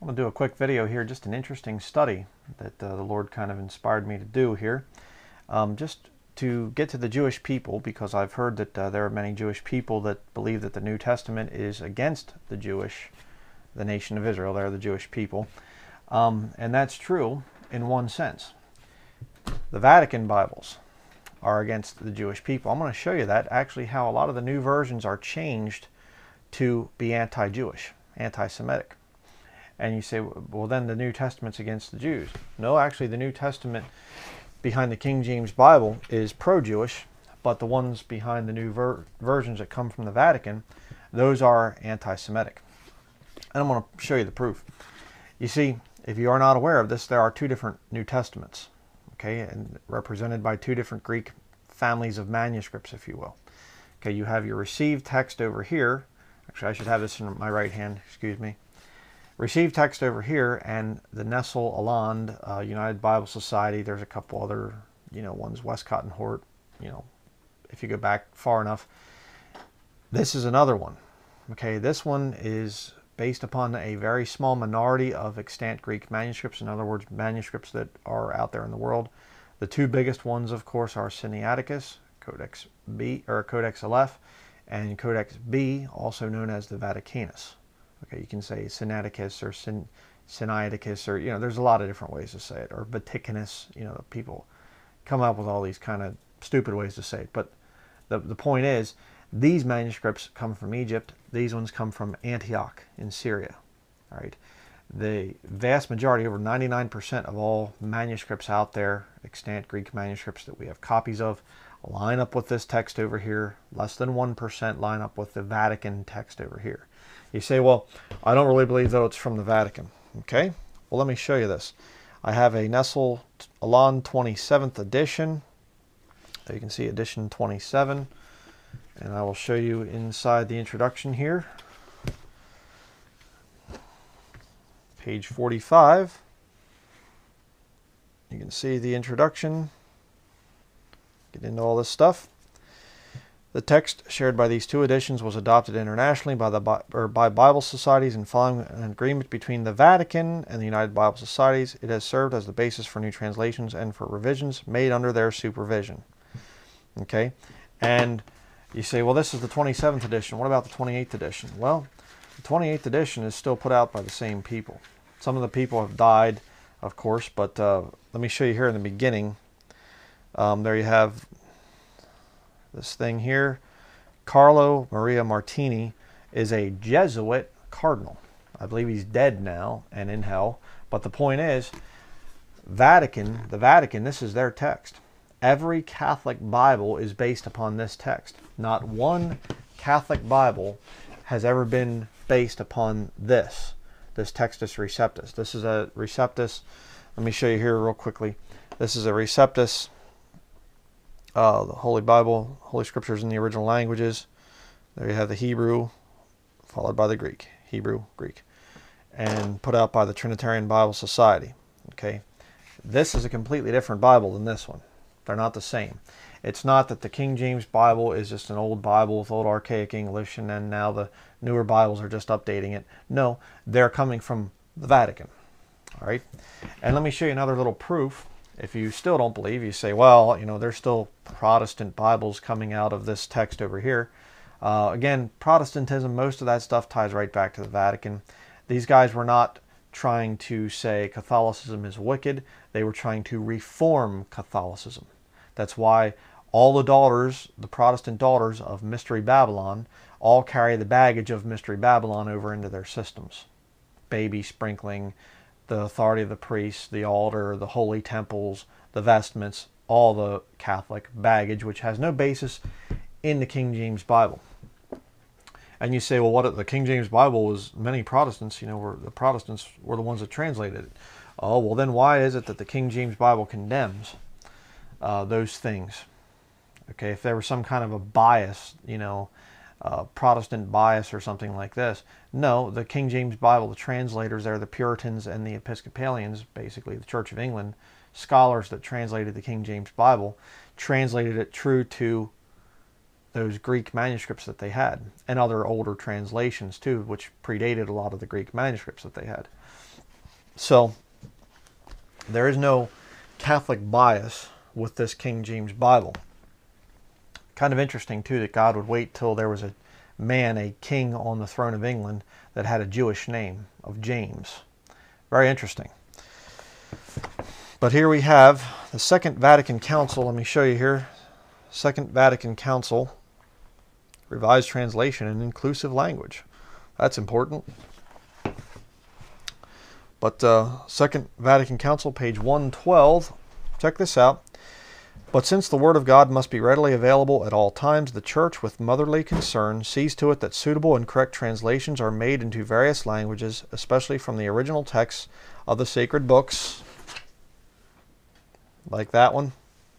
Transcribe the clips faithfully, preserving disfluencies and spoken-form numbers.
I want to do a quick video here, just an interesting study that uh, the Lord kind of inspired me to do here. Um, just to get to the Jewish people, because I've heard that uh, there are many Jewish people that believe that the New Testament is against the Jewish, the nation of Israel. They're the Jewish people. Um, and that's true in one sense. The Vatican Bibles are against the Jewish people. I'm going to show you that, actually, how a lot of the new versions are changed to be anti-Jewish, anti-Semitic. And you say, well, then the New Testament's against the Jews. No, actually, the New Testament behind the King James Bible is pro-Jewish, but the ones behind the new ver versions that come from the Vatican, those are anti-Semitic. And I'm going to show you the proof. You see, if you are not aware of this, there are two different New Testaments, okay, and represented by two different Greek families of manuscripts, if you will. Okay, you have your received text over here. Actually, I should have this in my right hand, excuse me. Received text over here, and the Nestle Aland uh, United Bible Society. There's a couple other, you know, ones, Westcott and Hort, you know, if you go back far enough. This is another one. Okay, this one is based upon a very small minority of extant Greek manuscripts, in other words, manuscripts that are out there in the world. The two biggest ones, of course, are Sinaiticus, Codex B, or Codex Aleph, and Codex B, also known as the Vaticanus. Okay, you can say Sinaiticus or Sin, Sinaiticus, or, you know, there's a lot of different ways to say it, or Vaticanus. You know, people come up with all these kind of stupid ways to say it. But the, the point is, these manuscripts come from Egypt. These ones come from Antioch in Syria. All right. The vast majority, over ninety-nine percent of all manuscripts out there, extant Greek manuscripts that we have copies of, line up with this text over here. Less than one percent line up with the Vatican text over here. You say, well, I don't really believe, though, it's from the Vatican. Okay, well, let me show you this. I have a Nestle Aland twenty-seventh edition. There you can see edition twenty-seven. And I will show you inside the introduction here. Page forty-five. You can see the introduction. Get into all this stuff. The text shared by these two editions was adopted internationally by the or by Bible societies, and following an agreement between the Vatican and the United Bible Societies, it has served as the basis for new translations and for revisions made under their supervision. Okay, and you say, well, this is the twenty-seventh edition. What about the twenty-eighth edition? Well, the twenty-eighth edition is still put out by the same people. Some of the people have died, of course, but uh, let me show you here in the beginning. Um, there you have this thing here. Carlo Maria Martini is a Jesuit cardinal. I believe he's dead now and in hell. But the point is, Vatican, the Vatican, this is their text. Every Catholic Bible is based upon this text. Not one Catholic Bible has ever been based upon this, this Textus Receptus. This is a Receptus. Let me show you here real quickly. This is a Receptus. Uh, the Holy Bible, Holy Scriptures in the original languages. There you have the Hebrew, followed by the Greek. Hebrew, Greek. And put out by the Trinitarian Bible Society. Okay, this is a completely different Bible than this one. They're not the same. It's not that the King James Bible is just an old Bible with old archaic English, and then now the newer Bibles are just updating it. No, they're coming from the Vatican. All right, and let me show you another little proof. If you still don't believe, you say, well, you know, there's still Protestant Bibles coming out of this text over here. Uh, again, Protestantism, most of that stuff ties right back to the Vatican. These guys were not trying to say Catholicism is wicked. They were trying to reform Catholicism. That's why all the daughters, the Protestant daughters of Mystery Babylon, all carry the baggage of Mystery Babylon over into their systems. Baby sprinkling, the authority of the priests, the altar, the holy temples, the vestments, all the Catholic baggage, which has no basis in the King James Bible. And you say, well, what the King James Bible was, many Protestants, you know, were the Protestants were the ones that translated it. Oh, well, then why is it that the King James Bible condemns uh, those things? Okay, if there was some kind of a bias, you know, Uh, Protestant bias or something like this. No, the King James Bible, the translators there, the Puritans and the Episcopalians, basically the Church of England, scholars that translated the King James Bible, translated it true to those Greek manuscripts that they had, and other older translations too, which predated a lot of the Greek manuscripts that they had. So there is no Catholic bias with this King James Bible. Kind of interesting too that God would wait till there was a man, a king on the throne of England that had a Jewish name of James. Very interesting. But here we have the Second Vatican Council. Let me show you here. Second Vatican Council, revised translation in inclusive language. That's important. But uh, Second Vatican Council, page one twelve. Check this out. But since the Word of God must be readily available at all times, the Church, with motherly concern, sees to it that suitable and correct translations are made into various languages, especially from the original texts of the sacred books, like that one.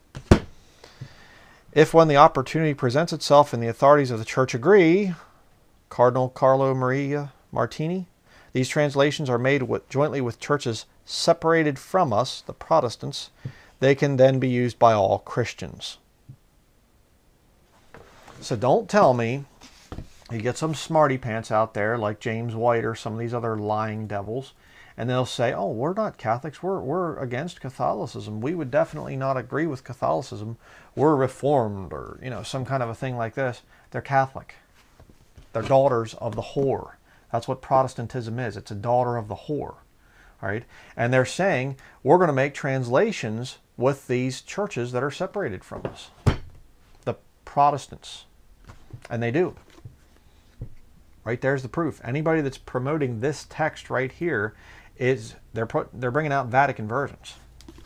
If, when the opportunity presents itself and the authorities of the Church agree, Cardinal Carlo Maria Martini, these translations are made with, jointly with churches separated from us, the Protestants, they can then be used by all Christians. So don't tell me you get some smarty pants out there like James White or some of these other lying devils, and they'll say, oh, we're not Catholics, we're, we're against Catholicism. We would definitely not agree with Catholicism. We're Reformed, or you know, some kind of a thing like this. They're Catholic. They're daughters of the whore. That's what Protestantism is. It's a daughter of the whore. All right? And they're saying, we're going to make translations with these churches that are separated from us. The Protestants. And they do. Right there's the proof. Anybody that's promoting this text right here is they're pro they're bringing out Vatican versions.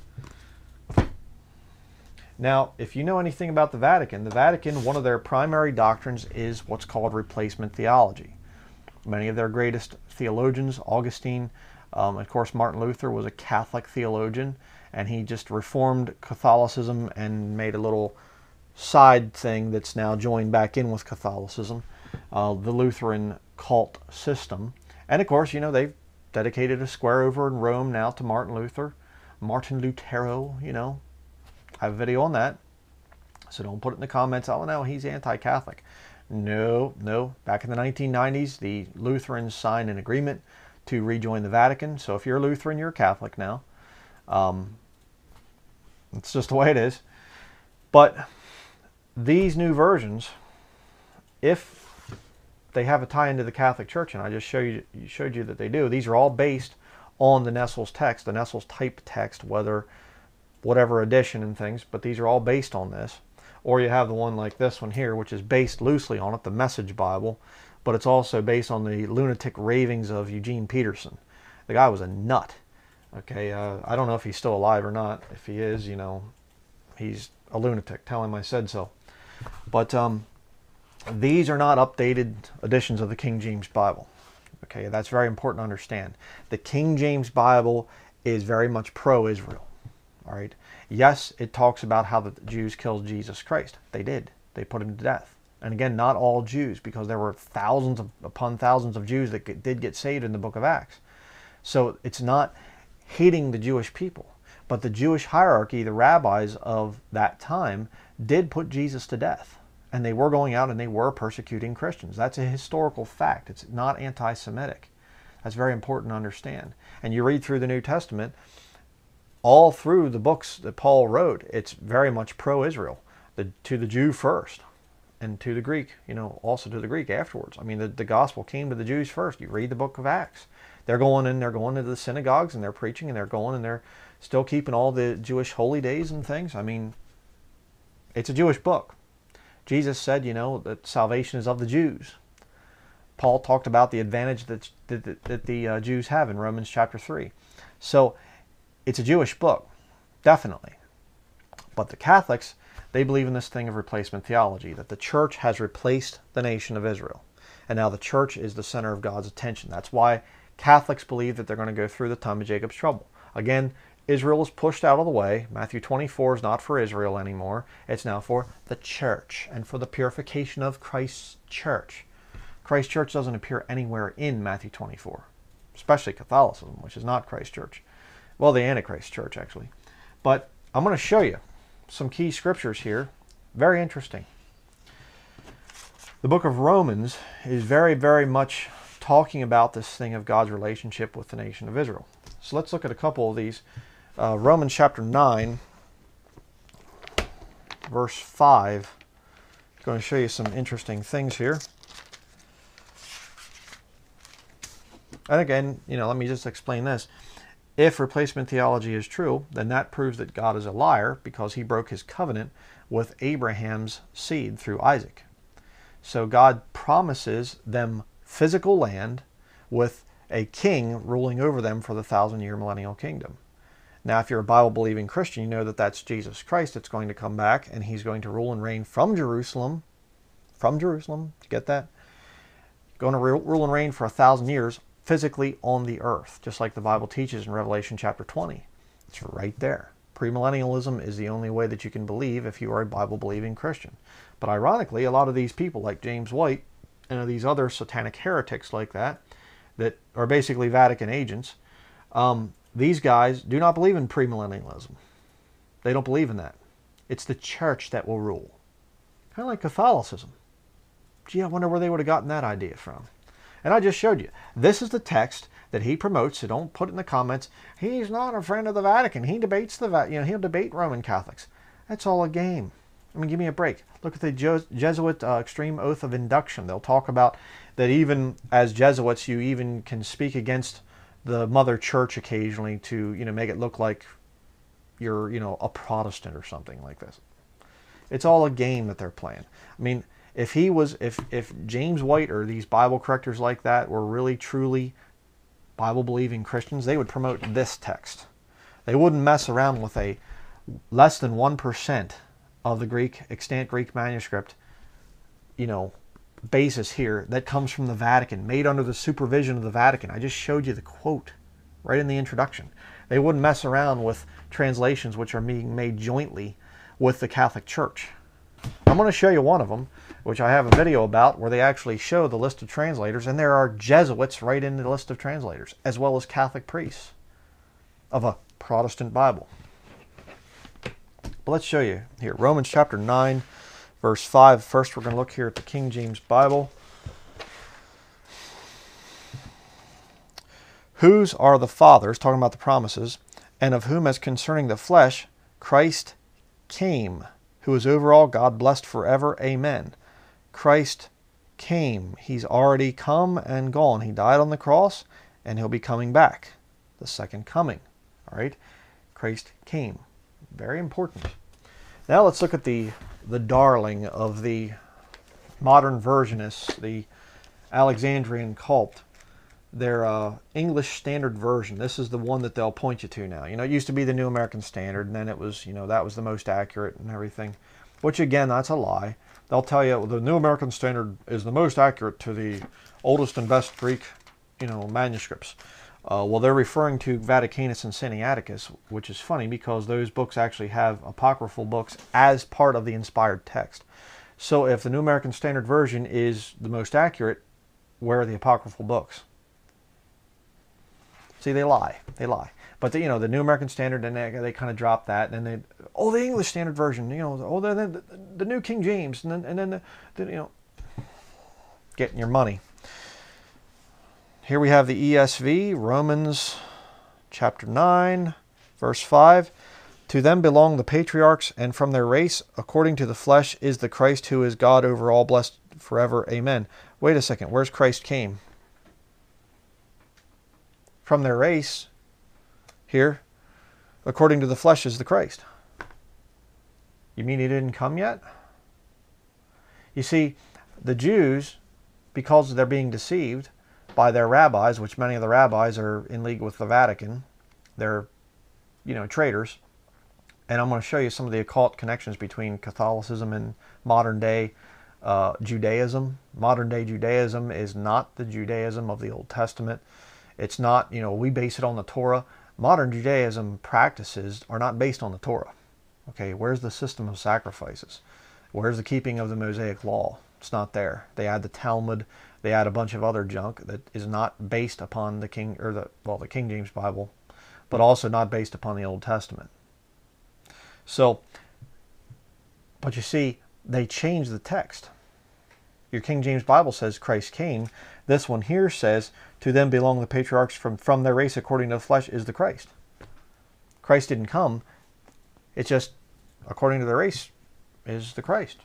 Now, if you know anything about the Vatican, the Vatican, one of their primary doctrines is what's called replacement theology. Many of their greatest theologians, Augustine, um, of course, Martin Luther was a Catholic theologian, and he just reformed Catholicism and made a little side thing that's now joined back in with Catholicism, uh, the Lutheran cult system. And of course, you know, they've dedicated a square over in Rome now to Martin Luther, Martin Lutero, you know. I have a video on that, so don't put it in the comments, oh no, he's anti-Catholic. No, no. Back in the nineteen nineties, the Lutherans signed an agreement to rejoin the Vatican. So if you're a Lutheran, you're a Catholic now. Um, it's just the way it is. But these new versions, if they have a tie into the Catholic Church, and I just show you, showed you that they do, these are all based on the Nestle's text, the Nestle's type text, whether whatever edition and things, but these are all based on this. Or you have the one like this one here, which is based loosely on it, the Message Bible, but it's also based on the lunatic ravings of Eugene Peterson. The guy was a nut. Okay, uh, I don't know if he's still alive or not. If he is, you know, he's a lunatic. Tell him I said so. But um, these are not updated editions of the King James Bible. Okay, that's very important to understand. The King James Bible is very much pro-Israel. All right. Yes, it talks about how the Jews killed Jesus Christ. They did. They put him to death. And again, not all Jews, because there were thousands of, upon thousands of Jews that get, did get saved in the book of Acts. So it's not hating the Jewish people. But the Jewish hierarchy, the rabbis of that time, did put Jesus to death. And they were going out and they were persecuting Christians. That's a historical fact. It's not anti-Semitic. That's very important to understand. And you read through the New Testament, all through the books that Paul wrote, it's very much pro-Israel. The, to the Jew first, and to the Greek, you know, also to the Greek afterwards. I mean, the, the gospel came to the Jews first. You read the book of Acts. They're going in, they're going into the synagogues, and they're preaching, and they're going, and they're still keeping all the Jewish holy days and things. I mean, it's a Jewish book. Jesus said, you know, that salvation is of the Jews. Paul talked about the advantage that, that, that the uh, Jews have in Romans chapter three. So, it's a Jewish book, definitely. But the Catholics, they believe in this thing of replacement theology, that the church has replaced the nation of Israel. And now the church is the center of God's attention. That's why Catholics believe that they're going to go through the time of Jacob's trouble. Again, Israel is pushed out of the way. Matthew twenty-four is not for Israel anymore. It's now for the church and for the purification of Christ's church. Christ's church doesn't appear anywhere in Matthew twenty-four, especially Catholicism, which is not Christ's church. Well, the Antichrist church, actually. But I'm going to show you some key scriptures here. Very interesting. The book of Romans is very, very much talking about this thing of God's relationship with the nation of Israel. So let's look at a couple of these. Uh, Romans chapter nine, verse five. I'm going to show you some interesting things here. And again, you know, let me just explain this. If replacement theology is true, then that proves that God is a liar because he broke his covenant with Abraham's seed through Isaac. So God promises them physical land with a king ruling over them for the thousand-year millennial kingdom. Now, if you're a Bible-believing Christian, you know that that's Jesus Christ that's going to come back, and he's going to rule and reign from Jerusalem. From Jerusalem, did you get that? Going to rule and reign for a thousand years physically on the earth, just like the Bible teaches in Revelation chapter twenty. It's right there. Premillennialism is the only way that you can believe if you are a Bible-believing Christian. But ironically, a lot of these people like James White and these other satanic heretics like that, that are basically Vatican agents, um, these guys do not believe in premillennialism. They don't believe in that. It's the church that will rule. Kind of like Catholicism. Gee, I wonder where they would have gotten that idea from. And I just showed you. This is the text that he promotes, so don't put it in the comments. He's not a friend of the Vatican. He debates the Vatican. You know, he'll debate Roman Catholics. That's all a game. I mean, give me a break. Look at the Jesuit uh, extreme oath of induction. They'll talk about that even as Jesuits, you even can speak against the mother church occasionally to, you know, make it look like you're, you know, a Protestant or something like this. It's all a game that they're playing. I mean, if he was, if, if James White or these Bible correctors like that were really, truly Bible-believing Christians, they would promote this text. They wouldn't mess around with a less than one percent of the Greek, extant Greek manuscript, you know, basis here that comes from the Vatican, made under the supervision of the Vatican. I just showed you the quote right in the introduction. They wouldn't mess around with translations which are being made jointly with the Catholic Church. I'm going to show you one of them, which I have a video about, where they actually show the list of translators, and there are Jesuits right in the list of translators, as well as Catholic priests of a Protestant Bible. But let's show you here. Romans chapter nine, verse five. First, we're going to look here at the King James Bible. Whose are the fathers, talking about the promises, and of whom as concerning the flesh, Christ came, who is over all, God blessed forever. Amen. Christ came. He's already come and gone. He died on the cross, and he'll be coming back. The second coming. All right? Christ came. Very important. Now let's look at the, the darling of the modern versionists, the Alexandrian cult. Their uh, English Standard Version. This is the one that they'll point you to now. You know, it used to be the New American Standard, and then it was, you know, that was the most accurate and everything. Which, again, that's a lie. They'll tell you, well, the New American Standard is the most accurate to the oldest and best Greek, you know, manuscripts. Uh, well, they're referring to Vaticanus and Sinaiticus, which is funny because those books actually have apocryphal books as part of the inspired text. So if the New American Standard Version is the most accurate, where are the apocryphal books? See, they lie. They lie. But, the, you know, the New American Standard, and they, they kind of dropped that. And then they, oh, the English Standard Version, you know, oh, the, the, the New King James. And then, and then the, the, you know, getting your money. Here we have the E S V, Romans chapter nine, verse five. To them belong the patriarchs, and from their race, according to the flesh, is the Christ who is God over all, blessed forever. Amen. Wait a second. Where's Christ came? From their race, here, according to the flesh is the Christ. You mean he didn't come yet? You see, the Jews, because they're being deceived by their rabbis, which many of the rabbis are in league with the Vatican, they're, you know, traitors. And I'm going to show you some of the occult connections between Catholicism and modern day uh, Judaism. Modern day Judaism is not the Judaism of the Old Testament. It's not, you know, we base it on the Torah. Modern Judaism practices are not based on the Torah. Okay, where's the system of sacrifices? Where's the keeping of the Mosaic law? It's not there. They add the Talmud. They add a bunch of other junk that is not based upon the King, or the, well, the King James Bible, but also not based upon the Old Testament. So, but you see, they change the text. your King James Bible says Christ came. This one here says, to them belong the patriarchs from, from their race according to the flesh is the Christ. Christ didn't come. It's just, according to their race, is the Christ.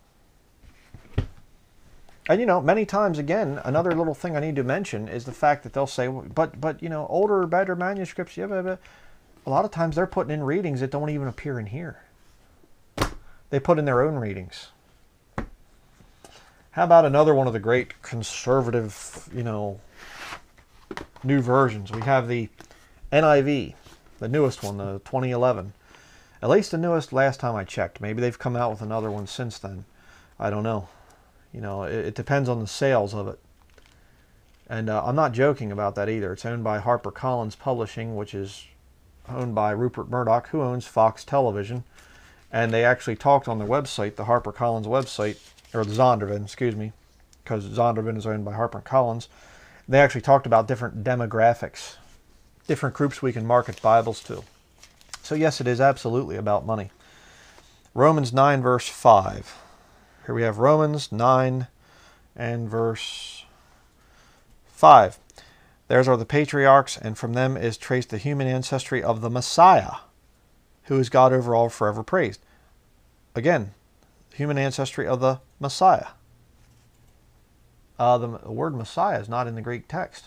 And, you know, many times, again, another little thing I need to mention is the fact that they'll say, but, but you know, older, better manuscripts, yeah, blah, blah. A lot of times they're putting in readings that don't even appear in here. They put in their own readings. How about another one of the great conservative, you know, new versions? We have the N I V, the newest one, the twenty eleven. At least the newest last time I checked. Maybe they've come out with another one since then. I don't know. You know, it, it depends on the sales of it. And uh, I'm not joking about that either. It's owned by HarperCollins Publishing, which is owned by Rupert Murdoch, who owns Fox Television. And they actually talked on their website, the HarperCollins website, or the Zondervan, excuse me, because Zondervan is owned by HarperCollins. They actually talked about different demographics, different groups we can market Bibles to. So yes, it is absolutely about money. Romans nine, verse five. Here we have Romans nine and verse five. Theirs are the patriarchs, and from them is traced the human ancestry of the Messiah, who is God over all, forever praised. Again, human ancestry of the Messiah. Uh, the, the word Messiah is not in the Greek text.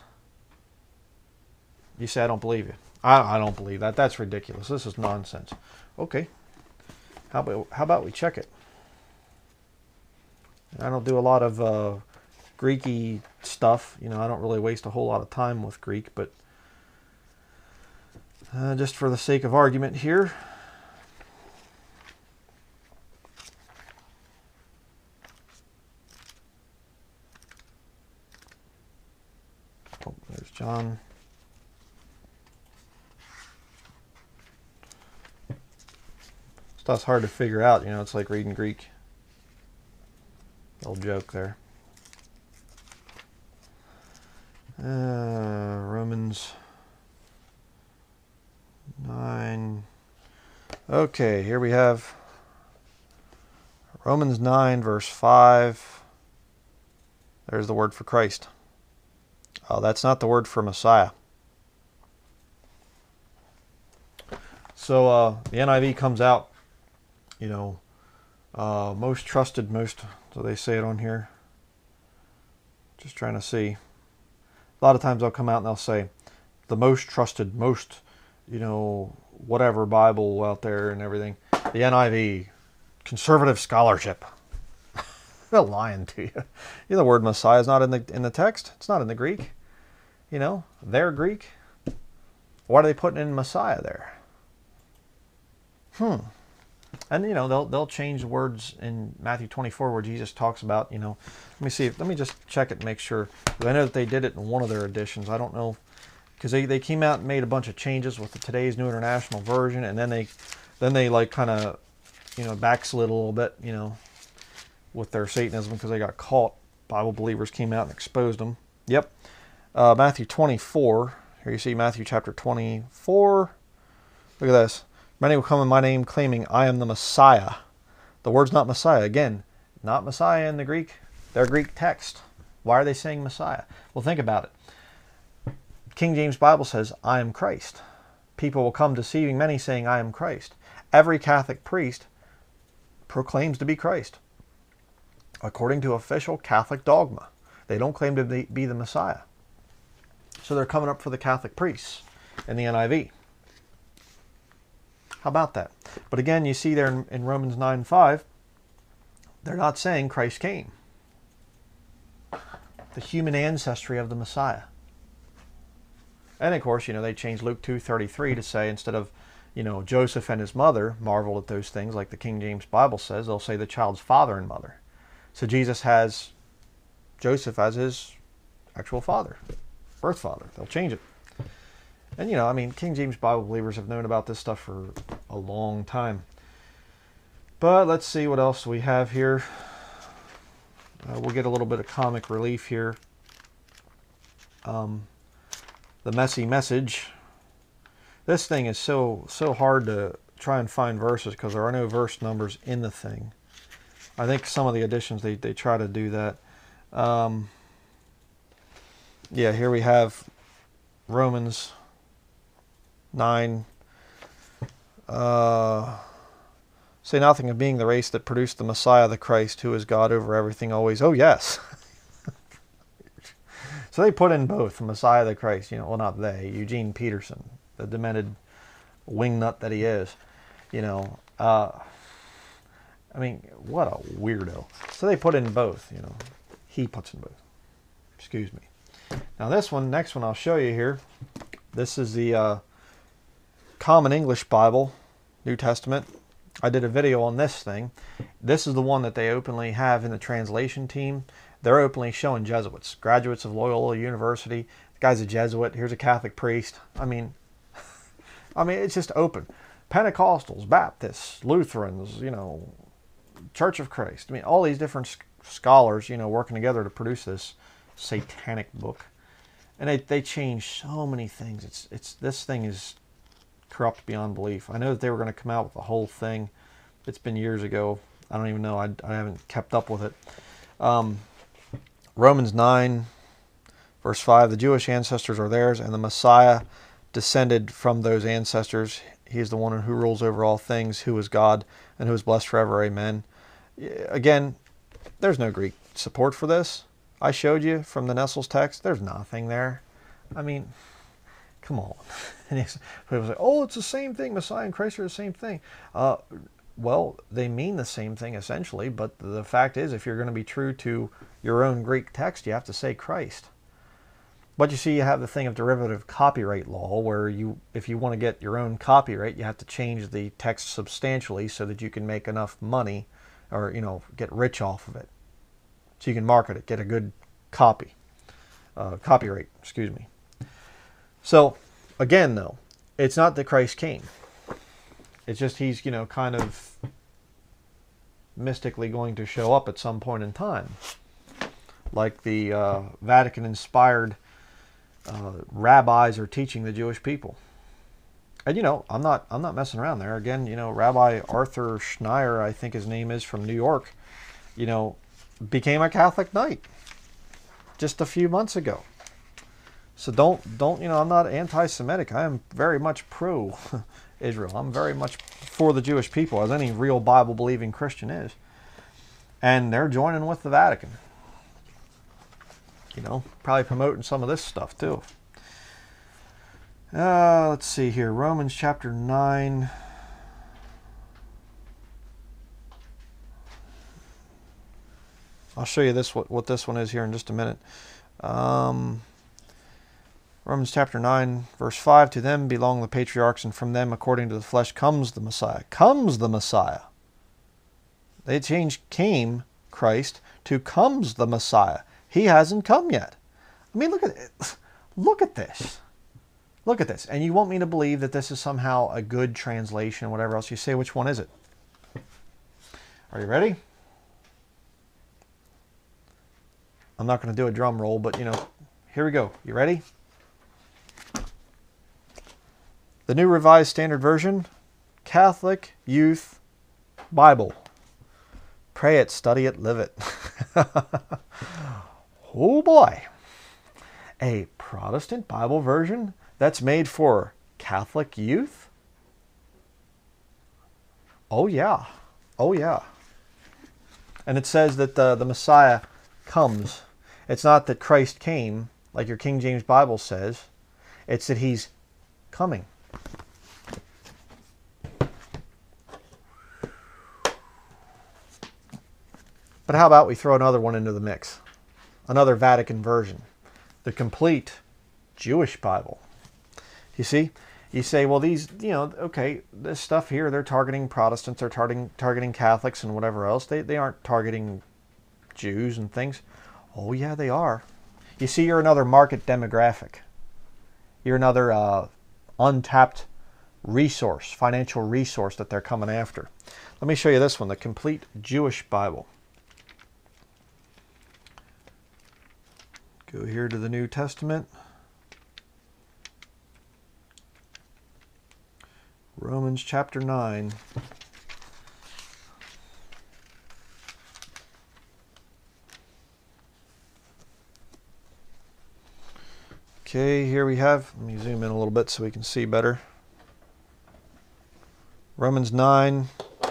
You say, I don't believe you. I, I don't believe that. That's ridiculous. This is nonsense. Okay. How about, how about we check it? I don't do a lot of uh, Greeky stuff. You know, I don't really waste a whole lot of time with Greek, but uh, just for the sake of argument here, oh, there's John. Stuff's hard to figure out, you know, it's like reading Greek. Old joke there. Uh, Romans nine. Okay, here we have Romans nine, verse five. There's the word for Christ. Oh, that's not the word for Messiah. So uh, the N I V comes out, you know, uh, most trusted, most, so they say it on here. Just trying to see. A lot of times they'll come out and they'll say, the most trusted, most, you know, whatever Bible out there and everything. The N I V, conservative scholarship. They're lying to you. You know, the word Messiah is not in the in the text. It's not in the Greek. You know, they're Greek. Why are they putting in Messiah there? Hmm. And you know, they'll they'll change words in Matthew twenty-four where Jesus talks about, you know, let me see, let me just check it and make sure. I know that they did it in one of their editions. I don't know, because they, they came out and made a bunch of changes with the Today's New International Version, and then they then they like kind of, you know, backslid a little bit, you know, with their Satanism because they got caught. Bible believers came out and exposed them. Yep. Uh, Matthew twenty-four. Here you see Matthew chapter twenty-four. Look at this. Many will come in my name claiming I am the Messiah. The word's not Messiah. Again, not Messiah in the Greek. Their Greek text. Why are they saying Messiah? Well, think about it. King James Bible says, I am Christ. People will come deceiving many saying, I am Christ. Every Catholic priest proclaims to be Christ, according to official Catholic dogma. They don't claim to be, be the Messiah. So they're coming up for the Catholic priests in the N I V. How about that? But again, you see there in, in Romans nine five, they're not saying Christ came. The human ancestry of the Messiah. And of course, you know, they changed Luke two thirty-three to say, instead of, you know, Joseph and his mother marveled at those things like the King James Bible says, they'll say the child's father and mother. So Jesus has Joseph as his actual father, birth father. They'll change it. And, you know, I mean, King James Bible believers have known about this stuff for a long time. But let's see what else we have here. Uh, we'll get a little bit of comic relief here. Um, the messy message. This thing is so, so hard to try and find verses because there are no verse numbers in the thing. I think some of the editions, they, they try to do that. Um, yeah, here we have Romans nine. Uh, say nothing of being the race that produced the Messiah, the Christ, who is God over everything always. Oh, yes. So they put in both, the Messiah, the Christ. You know, well, not they. Eugene Peterson, the demented wingnut that he is. You know, uh, I mean, what a weirdo. So they put in both, you know. He puts in both. Excuse me. Now this one, next one I'll show you here. This is the uh, Common English Bible, New Testament. I did a video on this thing. This is the one that they openly have in the translation team. They're openly showing Jesuits, graduates of Loyola University. The guy's a Jesuit. Here's a Catholic priest. I mean, I mean, it's just open. Pentecostals, Baptists, Lutherans, you know, Church of Christ. I mean, all these different scholars, you know, working together to produce this satanic book. And they, they change so many things. It's, it's, this thing is corrupt beyond belief. I know that they were going to come out with the whole thing. It's been years ago. I don't even know. I, I haven't kept up with it. Um, Romans nine, verse five, the Jewish ancestors are theirs, and the Messiah descended from those ancestors. He is the one who rules over all things, who is God, and who is blessed forever. Amen. Again, there's no Greek support for this. I showed you from the Nestle's text. There's nothing there. I mean, come on. And people say, oh, it's the same thing. Messiah and Christ are the same thing. Uh, well, they mean the same thing essentially, but the fact is, if you're going to be true to your own Greek text, you have to say Christ. But you see, you have the thing of derivative copyright law, where you, if you want to get your own copyright, you have to change the text substantially so that you can make enough money, or, you know, get rich off of it. So you can market it, get a good copy, uh, copyright, excuse me. So, again, though, it's not that Christ came. It's just he's, you know, kind of mystically going to show up at some point in time. Like the uh, Vatican-inspired uh, rabbis are teaching the Jewish people. And, you know, I'm not, I'm not messing around there. Again, you know, Rabbi Arthur Schneier, I think his name is, from New York, you know, became a Catholic knight just a few months ago. So don't, don't, you know, I'm not anti-Semitic. I am very much pro-Israel. I'm very much for the Jewish people, as any real Bible-believing Christian is. And they're joining with the Vatican. You know, probably promoting some of this stuff too. Uh, let's see here. Romans chapter nine. I'll show you this what, what this one is here in just a minute. Um, Romans chapter nine, verse five. To them belong the patriarchs, and from them, according to the flesh, comes the Messiah. Comes the Messiah. They changed came, Christ, to comes the Messiah. He hasn't come yet. I mean, look at it. Look at this. Look at this. And you want me to believe that this is somehow a good translation, whatever else you say. Which one is it? Are you ready? I'm not going to do a drum roll, but, you know, here we go. You ready? The New Revised Standard Version, Catholic Youth Bible. Pray it, study it, live it. Oh boy. A Protestant Bible version that's made for Catholic youth? Oh yeah. Oh yeah. And it says that the, the Messiah comes. It's not that Christ came, like your King James Bible says. It's that he's coming. But how about we throw another one into the mix? Another Vatican version. The complete Jewish Bible. You see? You say, well, these, you know, okay, this stuff here, they're targeting Protestants, they're targeting, targeting Catholics and whatever else. They, they aren't targeting Jews and things. Oh, yeah, they are. You see, you're another market demographic. You're another uh, untapped resource, financial resource that they're coming after. Let me show you this one, the complete Jewish Bible. Go here to the New Testament. Romans chapter nine. Okay, here we have, let me zoom in a little bit so we can see better. Romans nine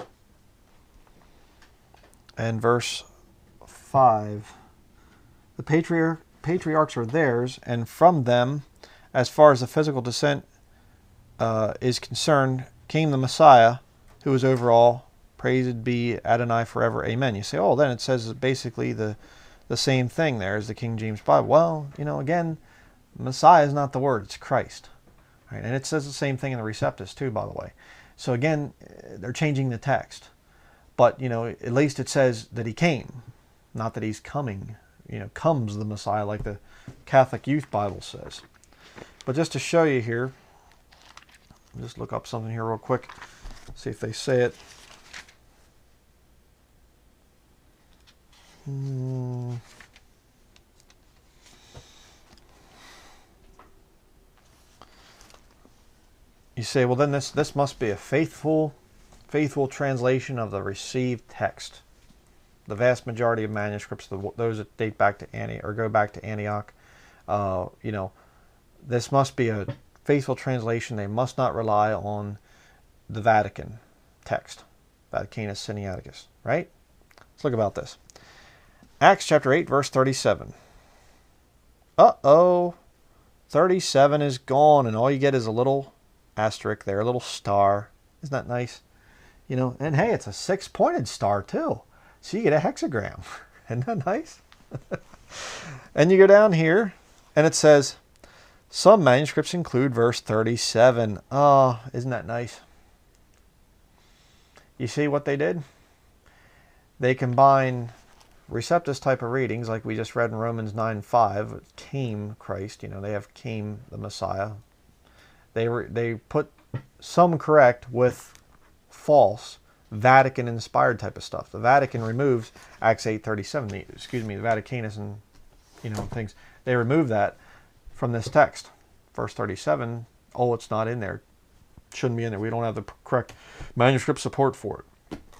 and verse five. The patriarch, patriarchs are theirs, and from them, as far as the physical descent uh, is concerned, came the Messiah, who is over all. Praised be Adonai forever. Amen. You say, oh, then it says basically the, the same thing there as the King James Bible. Well, you know, again, Messiah is not the word, it's Christ. Right? And it says the same thing in the Receptus too, by the way. So again, they're changing the text. But, you know, at least it says that he came, not that he's coming. You know, comes the Messiah, like the Catholic Youth Bible says. But just to show you here, just look up something here real quick, see if they say it. Hmm. You say, well, then this this must be a faithful, faithful translation of the received text. The vast majority of manuscripts, the, those that date back to Antioch or go back to Antioch, uh, you know, this must be a faithful translation. They must not rely on the Vatican text, Vaticanus Sinaiticus, right? Let's look about this. Acts chapter eight, verse thirty-seven. Uh-oh, thirty-seven is gone, and all you get is a little asterisk there, a little star. Isn't that nice? You know, and hey, it's a six-pointed star too. So you get a hexagram. Isn't that nice? And you go down here, and it says, some manuscripts include verse thirty-seven. Oh, isn't that nice? You see what they did? They combine Receptus type of readings, like we just read in Romans nine five, came Christ. You know, they have came the Messiah. They were they put some correct with false Vatican inspired type of stuff. The Vatican removes Acts eight thirty-seven. The, excuse me, the Vaticanus and you know things. They remove that from this text. Verse thirty-seven. Oh, it's not in there. Shouldn't be in there. We don't have the correct manuscript support for it.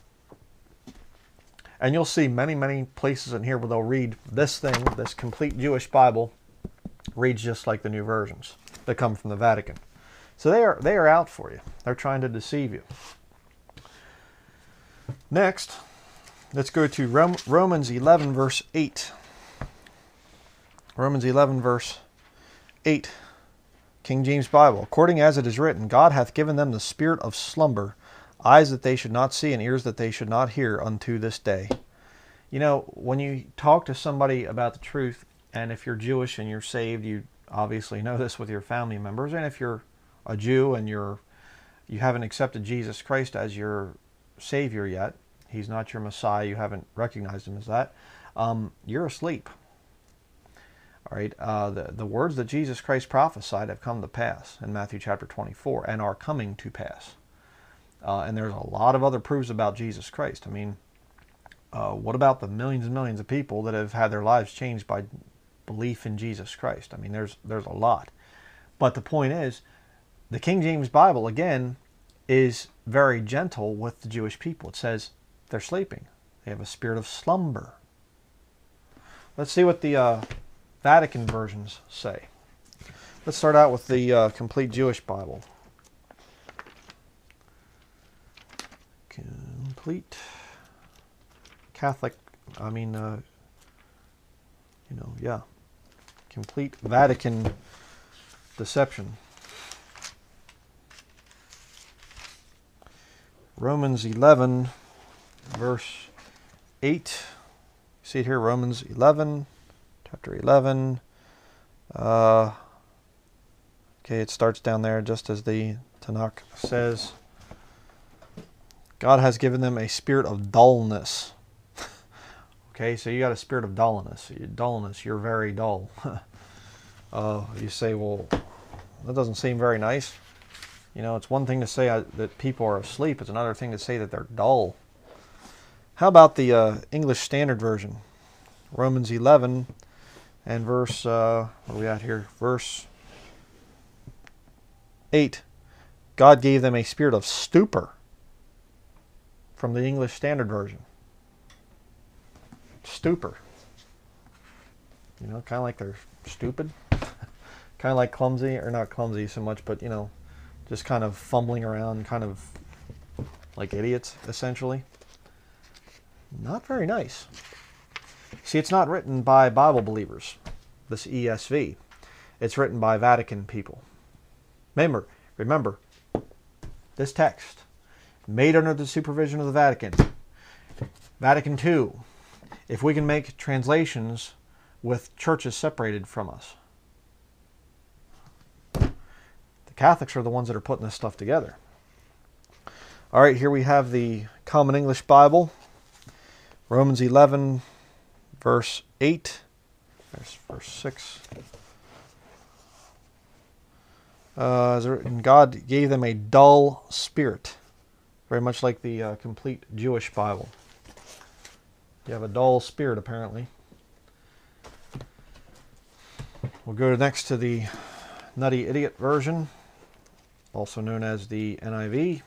And you'll see many, many places in here where they'll read this thing, this complete Jewish Bible, reads just like the new versions that come from the Vatican. So they are they are out for you. They're trying to deceive you. Next, let's go to Rom Romans eleven, verse eight. Romans eleven, verse eight. King James Bible. According as it is written, God hath given them the spirit of slumber, eyes that they should not see and ears that they should not hear unto this day. You know, when you talk to somebody about the truth, and if you're Jewish and you're saved, you obviously know this with your family members. And if you're a Jew and you're you haven't accepted Jesus Christ as your Savior yet, He's not your Messiah, you haven't recognized Him as that, um, you're asleep. All right, uh, the, the words that Jesus Christ prophesied have come to pass in Matthew chapter twenty-four and are coming to pass. Uh, and there's a lot of other proofs about Jesus Christ. I mean, uh, what about the millions and millions of people that have had their lives changed by belief in Jesus Christ? I mean, there's there's a lot. But the point is, the King James Bible, again, is very gentle with the Jewish people. It says they're sleeping. They have a spirit of slumber. Let's see what the uh, Vatican versions say. Let's start out with the uh, complete Jewish Bible. Complete Catholic, I mean, uh, you know, yeah. Complete Vatican deception. Romans eleven, verse eight. See it here, Romans eleven, chapter eleven. Uh, okay, it starts down there just as the Tanakh says. God has given them a spirit of dullness. Okay, so you got a spirit of dullness. Dullness, you're very dull. uh, you say, well, that doesn't seem very nice. You know, it's one thing to say uh, that people are asleep. It's another thing to say that they're dull. How about the uh, English Standard Version? Romans eleven and verse, uh, what are we at here? Verse eight. God gave them a spirit of stupor. From the English Standard Version. Stupor. You know, kind of like they're stupid. kind of like clumsy, or not clumsy so much, but, you know, just kind of fumbling around, kind of like idiots, essentially. Not very nice. See, it's not written by Bible believers, this E S V. It's written by Vatican people. Remember, remember, this text, made under the supervision of the Vatican. Vatican two, if we can make translations with churches separated from us. The Catholics are the ones that are putting this stuff together. All right, here we have the Common English Bible. Romans eleven, verse eight. There's verse six. Uh, God gave them a dull spirit. Very much like the uh, complete Jewish Bible. You have a dull spirit, apparently. We'll go next to the Nutty Idiot version, also known as the N I V.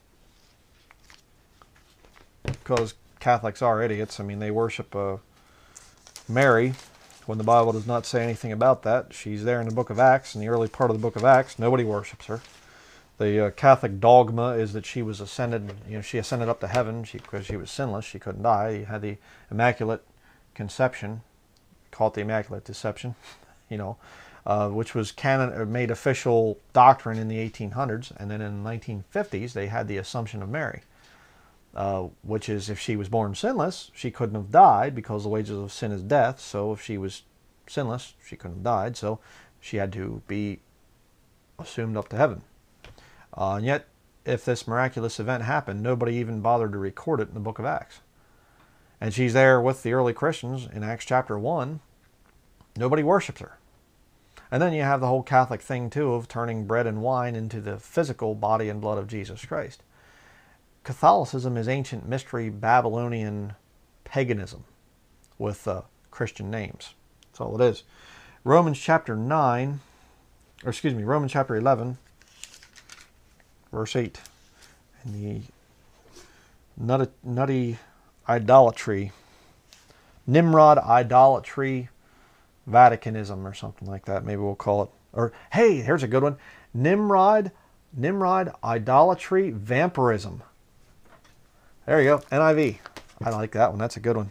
Because Catholics are idiots. I mean, they worship uh, Mary when the Bible does not say anything about that. She's there in the book of Acts, in the early part of the book of Acts. Nobody worships her. The uh, Catholic dogma is that she was ascended, you know, she ascended up to heaven she, because she was sinless. She couldn't die. She had the Immaculate Conception, call it the Immaculate Deception, you know, uh, which was canon, made official doctrine in the eighteen hundreds. And then in the nineteen fifties, they had the Assumption of Mary. Uh, which is, if she was born sinless, she couldn't have died, because the wages of sin is death. So if she was sinless, she couldn't have died. So she had to be assumed up to heaven. Uh, and yet, if this miraculous event happened, nobody even bothered to record it in the book of Acts. And she's there with the early Christians in Acts chapter one. Nobody worships her. And then you have the whole Catholic thing, too, of turning bread and wine into the physical body and blood of Jesus Christ. Catholicism is ancient mystery Babylonian paganism with uh, Christian names. That's all it is. Romans chapter nine, or excuse me, Romans chapter eleven, verse eight. In the nutty, nutty idolatry, Nimrod idolatry, Vaticanism, or something like that. Maybe we'll call it. Or, hey, here's a good one. Nimrod, Nimrod idolatry, vampirism. There you go, N I V. I like that one. That's a good one.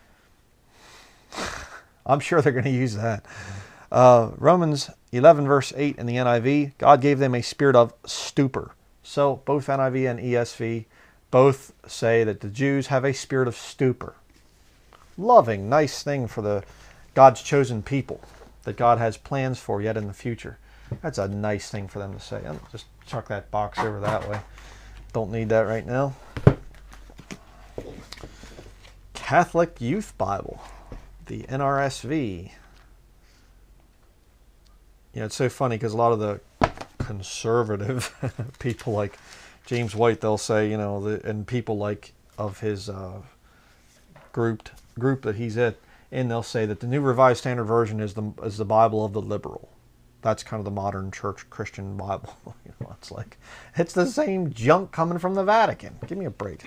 I'm sure they're going to use that. Uh, Romans eleven, verse eight in the N I V. God gave them a spirit of stupor. So both N I V and E S V both say that the Jews have a spirit of stupor. Loving, nice thing for the God's chosen people that God has plans for yet in the future. That's a nice thing for them to say. I'll just chuck that box over that way. Don't need that right now. Catholic Youth Bible, the N R S V. You know, it's so funny because a lot of the conservative people like James White, they'll say, you know, the, and people like of his uh, grouped group that he's in, and they'll say that the New Revised Standard Version is the is the Bible of the liberal. That's kind of the modern church Christian Bible. You know, it's like, it's the same junk coming from the Vatican. Give me a break.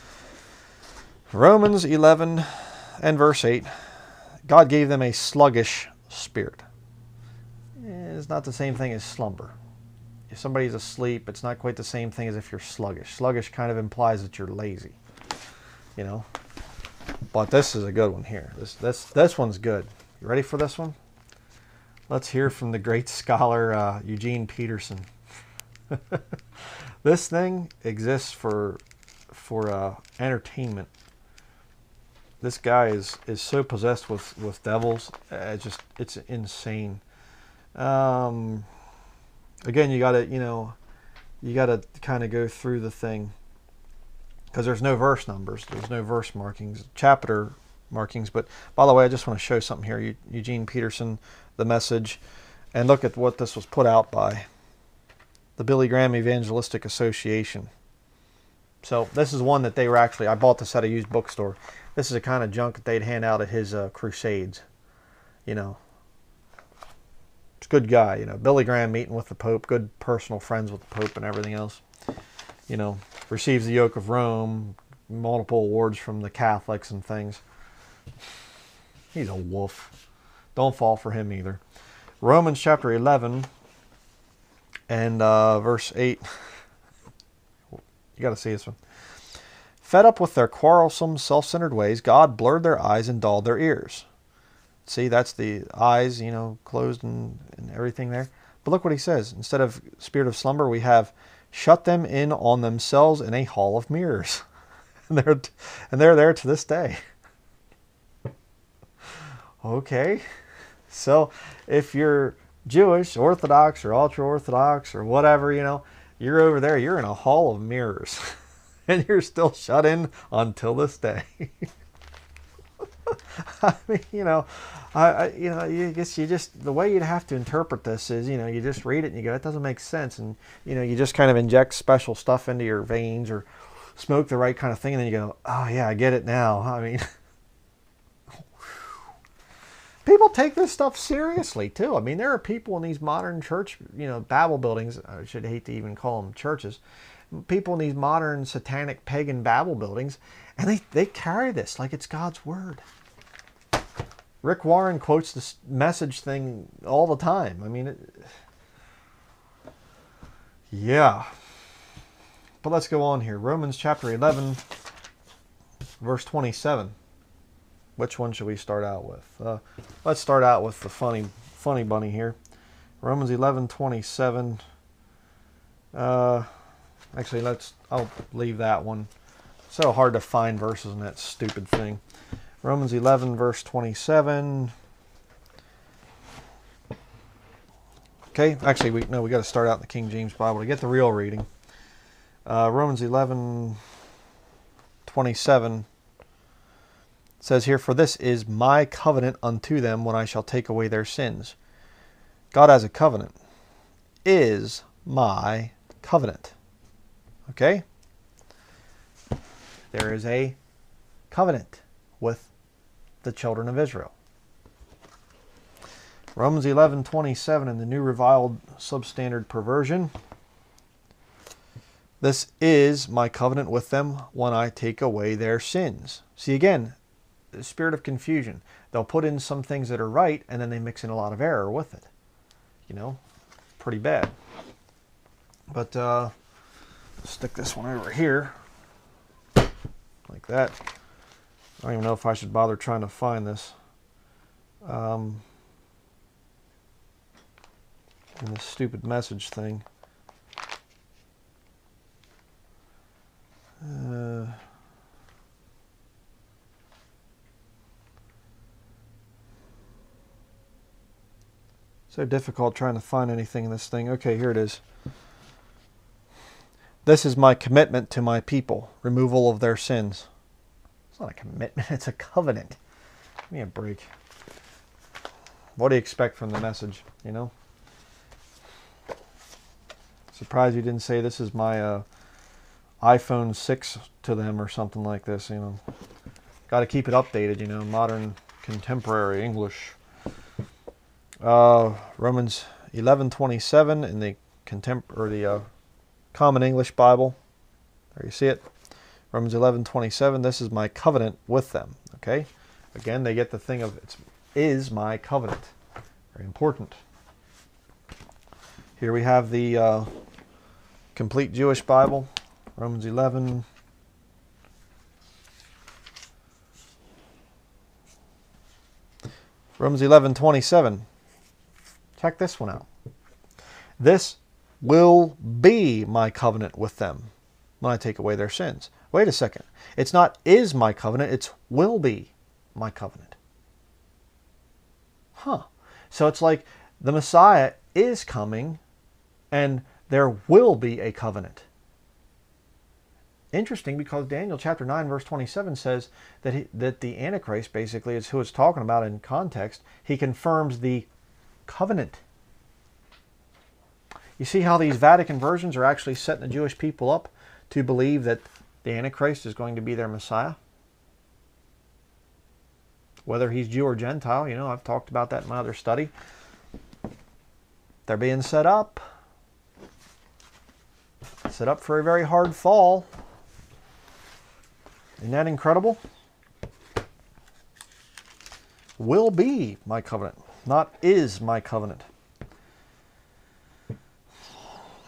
Romans eleven and verse eight. God gave them a sluggish spirit. It's not the same thing as slumber. If somebody's asleep, it's not quite the same thing as if you're sluggish. Sluggish kind of implies that you're lazy. You know? But this is a good one here. This, this, this one's good. You ready for this one? Let's hear from the great scholar uh, Eugene Peterson. This thing exists for, for uh, entertainment. This guy is, is so possessed with, with devils. Uh, it's just, it's insane. Um, again, you gotta, you know, you gotta kind of go through the thing, because there's no verse numbers, there's no verse markings, chapter markings. But by the way, I just want to show something here. Eugene Peterson, The Message, and look at what this was put out by the Billy Graham Evangelistic Association. So this is one that they were actually, I bought this at a used bookstore. This is the kind of junk that they'd hand out at his uh, crusades. You know, it's a good guy. You know, Billy Graham meeting with the Pope, good personal friends with the Pope and everything else. You know, receives the yoke of Rome, multiple awards from the Catholics and things. He's a wolf. Don't fall for him either. Romans chapter eleven and uh, verse eight. You got to see this one. Fed up with their quarrelsome, self-centered ways, God blurred their eyes and dulled their ears. See, that's the eyes, you know, closed and, and everything there. But look what he says. Instead of spirit of slumber, we have shut them in on themselves in a hall of mirrors. and, they're, and they're there to this day. Okay. So if you're Jewish, Orthodox, or ultra-Orthodox, or whatever, you know, you're over there, you're in a hall of mirrors. And you're still shut in until this day. I mean, you know, I, I, you know, you guess you just, the way you'd have to interpret this is, you know, you just read it and you go, it doesn't make sense. And, you know, you just kind of inject special stuff into your veins or smoke the right kind of thing. And then you go, oh yeah, I get it now. I mean, people take this stuff seriously too. I mean, there are people in these modern church, you know, Babel buildings, I should hate to even call them churches, people in these modern satanic pagan Babel buildings, and they, they carry this like it's God's word. Rick Warren quotes this message thing all the time. I mean, it, yeah. But let's go on here. Romans chapter eleven, verse twenty-seven. Which one should we start out with? Uh, let's start out with the funny, funny bunny here. Romans eleven twenty-seven. Uh, actually, let's. I'll leave that one. So hard to find verses in that stupid thing. Romans eleven, verse twenty-seven. Okay, actually, we no, we got to start out in the King James Bible to get the real reading. Uh, Romans eleven, twenty-seven. Says here, for this is my covenant unto them when I shall take away their sins. God has a covenant. Is my covenant. Okay? There is a covenant with the children of Israel. Romans eleven twenty-seven in the New Reviled Substandard Perversion. This is my covenant with them when I take away their sins. See again, the spirit of confusion. They'll put in some things that are right and then they mix in a lot of error with it. You know, pretty bad. But uh, stick this one over here like that. I don't even know if I should bother trying to find this. Um, in this stupid message thing. Uh, So difficult trying to find anything in this thing. Okay, here it is. This is my commitment to my people. Removal of their sins. It's not a commitment, it's a covenant. Give me a break. What do you expect from the message, you know? Surprised you didn't say this is my uh, iPhone six to them or something like this, you know. Got to keep it updated, you know, modern contemporary English. Uh, Romans eleven twenty-seven in the contem or the uh, Common English Bible. There you see it. Romans eleven twenty-seven. This is my covenant with them. Okay. Again, they get the thing of it is my covenant. Very important. Here we have the uh, Complete Jewish Bible. Romans eleven. Romans eleven twenty-seven. Check this one out. This will be my covenant with them when I take away their sins. Wait a second. It's not is my covenant, it's will be my covenant. Huh. So it's like the Messiah is coming and there will be a covenant. Interesting, because Daniel chapter nine verse twenty-seven says that, he, that the Antichrist basically is who it's talking about in context. He confirms the covenant. You see how these Vatican versions are actually setting the Jewish people up to believe that the Antichrist is going to be their Messiah? Whether he's Jew or Gentile, you know, I've talked about that in my other study. They're being set up. Set up for a very hard fall. Isn't that incredible? Will be my covenant, not is my covenant.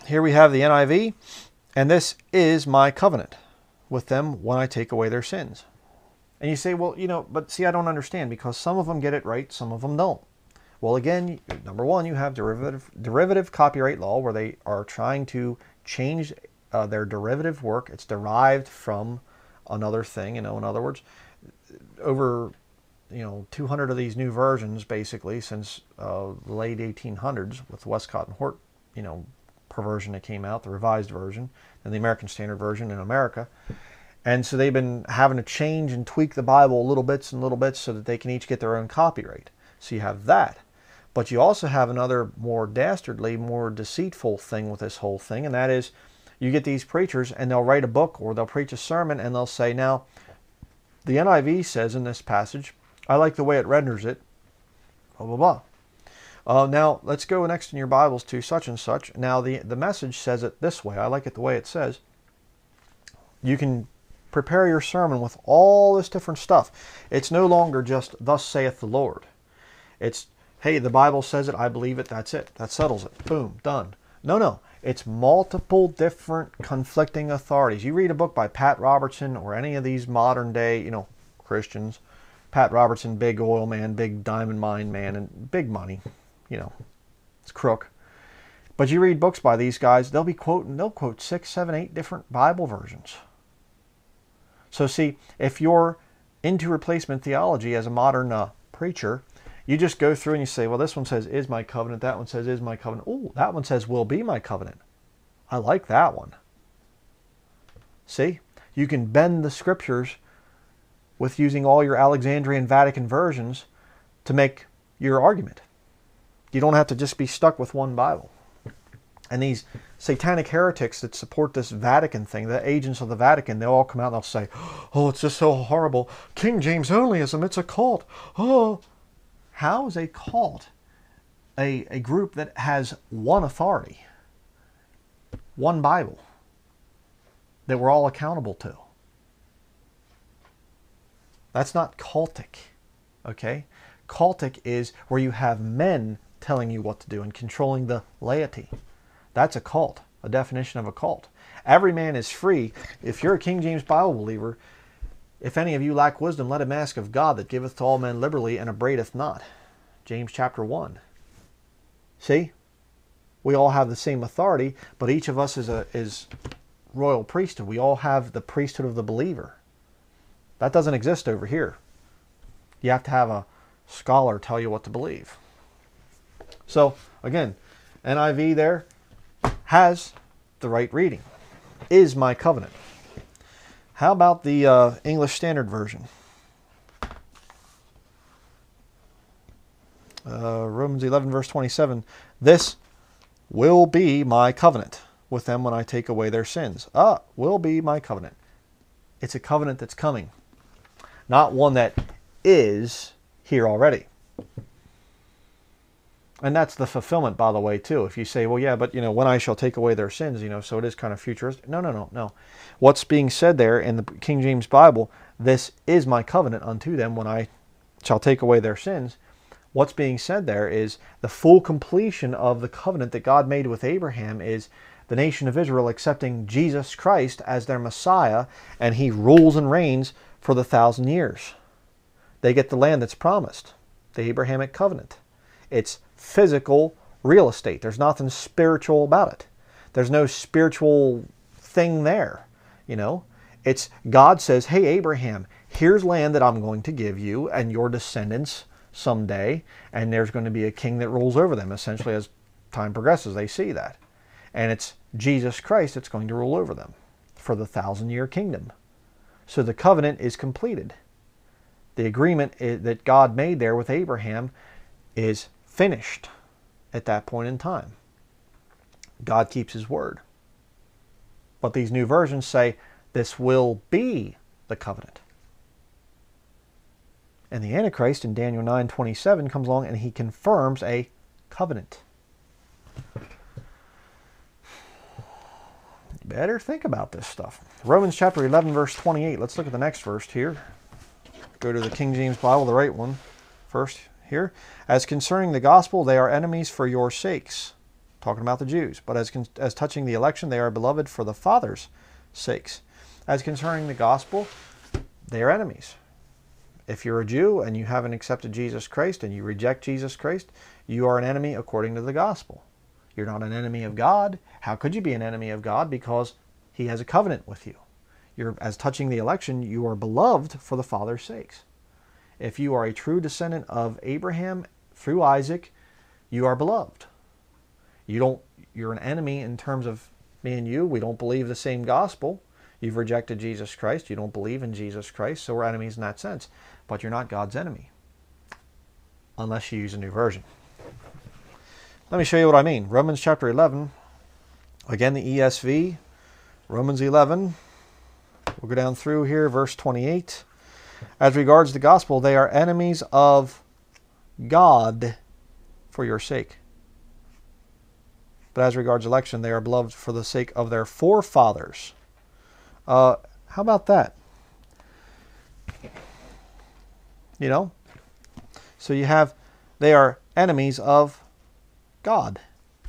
here we have the N I V, and this is my covenant with them when I take away their sins. And you say, well, you know, but see, I don't understand, because some of them get it right, some of them don't. Well, again, number one, you have derivative derivative copyright law, where they are trying to change uh, their derivative work. It's derived from another thing, you know, in other words, over, you know, two hundred of these new versions, basically, since uh, the late eighteen hundreds, with the Westcott and Hort, you know, perversion that came out, the revised version, and the American Standard Version in America. And so they've been having to change and tweak the Bible little bits and little bits so that they can each get their own copyright. So you have that. But you also have another more dastardly, more deceitful thing with this whole thing, and that is you get these preachers and they'll write a book or they'll preach a sermon and they'll say, now, the N I V says in this passage, I like the way it renders it, blah, blah, blah. Uh, now, let's go next in your Bibles to such and such. Now, the, the Message says it this way. I like it the way it says. You can prepare your sermon with all this different stuff. It's no longer just, thus saith the Lord. It's, hey, the Bible says it, I believe it, that's it. That settles it. Boom, done. No, no. It's multiple different conflicting authorities. You read a book by Pat Robertson or any of these modern day, you know, Christians. Pat Robertson, big oil man, big diamond mine man, and big money. You know, it's crook. But you read books by these guys, they'll be quoting, they'll quote six, seven, eight different Bible versions. So see, if you're into replacement theology as a modern uh, preacher, you just go through and you say, well, this one says, is my covenant. That one says, is my covenant. Oh, that one says, will be my covenant. I like that one. See, you can bend the scriptures with using all your Alexandrian Vatican versions to make your argument. You don't have to just be stuck with one Bible. And these satanic heretics that support this Vatican thing, the agents of the Vatican, they'll all come out and they'll say, oh, it's just so horrible. King James onlyism, it's a cult. Oh, how is a cult a, a group that has one authority, one Bible, that we're all accountable to? That's not cultic, okay? Cultic is where you have men telling you what to do and controlling the laity. That's a cult, a definition of a cult. Every man is free. If you're a King James Bible believer, if any of you lack wisdom, let him ask of God, that giveth to all men liberally and upbraideth not. James chapter one. See? We all have the same authority, but each of us is a is royal priesthood. We all have the priesthood of the believer. That doesn't exist over here. You have to have a scholar tell you what to believe. So, again, N I V there has the right reading. Is my covenant. How about the uh, English Standard Version? Uh, Romans eleven verse twenty-seven. This will be my covenant with them when I take away their sins. Ah, will be my covenant. It's a covenant that's coming. Not one that is here already. And that's the fulfillment, by the way, too. If you say, well, yeah, but, you know, when I shall take away their sins, you know, so it is kind of futuristic. No, no, no, no. What's being said there in the King James Bible, this is my covenant unto them when I shall take away their sins. What's being said there is the full completion of the covenant that God made with Abraham is the nation of Israel accepting Jesus Christ as their Messiah, and he rules and reigns for the thousand years. They get the land that's promised, the Abrahamic covenant. It's physical real estate. There's nothing spiritual about it. There's no spiritual thing there. You know, it's God says, hey, Abraham, here's land that I'm going to give you and your descendants someday, and there's going to be a king that rules over them. Essentially, as time progresses, they see that. And it's Jesus Christ that's going to rule over them for the thousand year kingdom. So the covenant is completed. The agreement that God made there with Abraham is finished at that point in time. God keeps his word. But these new versions say this will be the covenant. And the Antichrist in Daniel nine twenty-seven comes along and he confirms a covenant. You better think about this stuff. Romans chapter eleven verse twenty-eight. Let's look at the next verse here. Go to the King James Bible, the right one, first here. As concerning the gospel, they are enemies for your sakes. talking about the Jews. But as, as touching the election, they are beloved for the Father's sakes. As concerning the gospel, they are enemies. If you're a Jew and you haven't accepted Jesus Christ and you reject Jesus Christ, you are an enemy according to the gospel. You're not an enemy of God. How could you be an enemy of God? Because he has a covenant with you. You're, as touching the election, you are beloved for the Father's sakes. If you are a true descendant of Abraham through Isaac, you are beloved. You don't, you're an enemy in terms of me and you. We don't believe the same gospel. You've rejected Jesus Christ. You don't believe in Jesus Christ, so we're enemies in that sense. But you're not God's enemy, unless you use a new version. Let me show you what I mean. Romans chapter eleven, again the E S V, Romans eleven. We'll go down through here, verse twenty-eight. As regards the gospel, they are enemies of God for your sake. But as regards election, they are beloved for the sake of their forefathers. Uh, how about that? You know? So you have, they are enemies of God.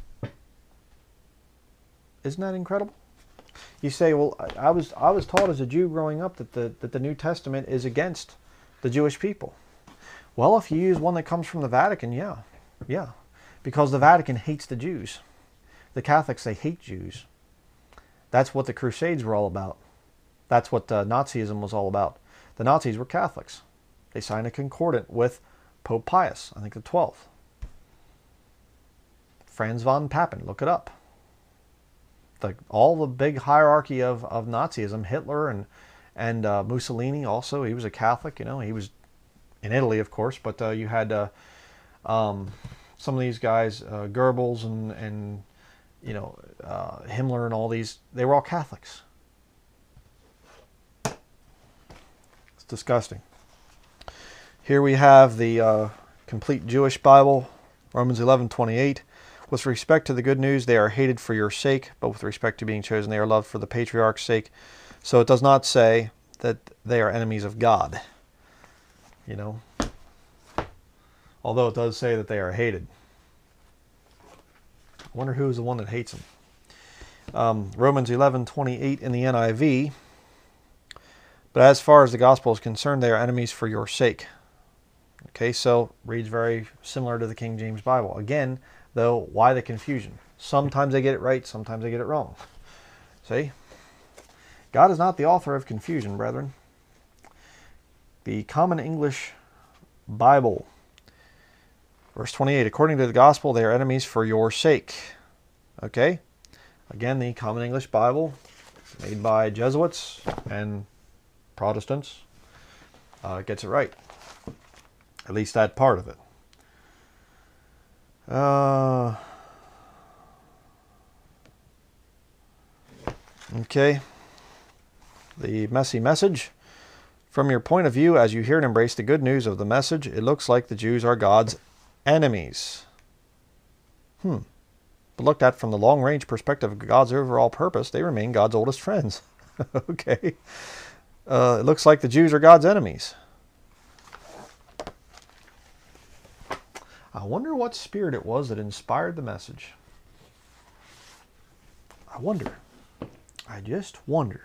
Isn't that incredible? You say, well, I was I was taught as a Jew growing up that the that the New Testament is against the Jewish people. Well, if you use one that comes from the Vatican, yeah, yeah, because the Vatican hates the Jews. The Catholics, they hate Jews. That's what the Crusades were all about. That's what uh, Nazism was all about. The Nazis were Catholics. They signed a concordant with Pope Pius, I think the twelfth. Franz von Papen, look it up. The, all the big hierarchy of, of Nazism, Hitler and and uh, Mussolini also, he was a Catholic, you know, he was in Italy, of course, but uh, you had uh, um, some of these guys, uh, Goebbels and, and, you know, uh, Himmler and all these, they were all Catholics. It's disgusting. Here we have the uh, complete Jewish Bible, Romans eleven twenty-eight. With respect to the good news, they are hated for your sake, but with respect to being chosen, they are loved for the patriarch's sake. So it does not say that they are enemies of God, you know, although it does say that they are hated. I wonder who's the one that hates them. Um, Romans eleven twenty-eight in the N I V. But as far as the gospel is concerned, they are enemies for your sake. Okay, so reads very similar to the King James Bible. Again, though, why the confusion? Sometimes they get it right, sometimes they get it wrong. See? God is not the author of confusion, brethren. The Common English Bible, verse twenty-eight, according to the gospel, they are enemies for your sake. Okay? Again, the Common English Bible, made by Jesuits and Protestants, uh, gets it right. At least that part of it. Uh, okay. The messy message. From your point of view, as you hear and embrace the good news of the message, it looks like the Jews are God's enemies. Hmm. But looked at from the long-range perspective of God's overall purpose, they remain God's oldest friends. Okay. Uh, it looks like the Jews are God's enemies. I wonder what spirit it was that inspired the message. I wonder. I just wonder.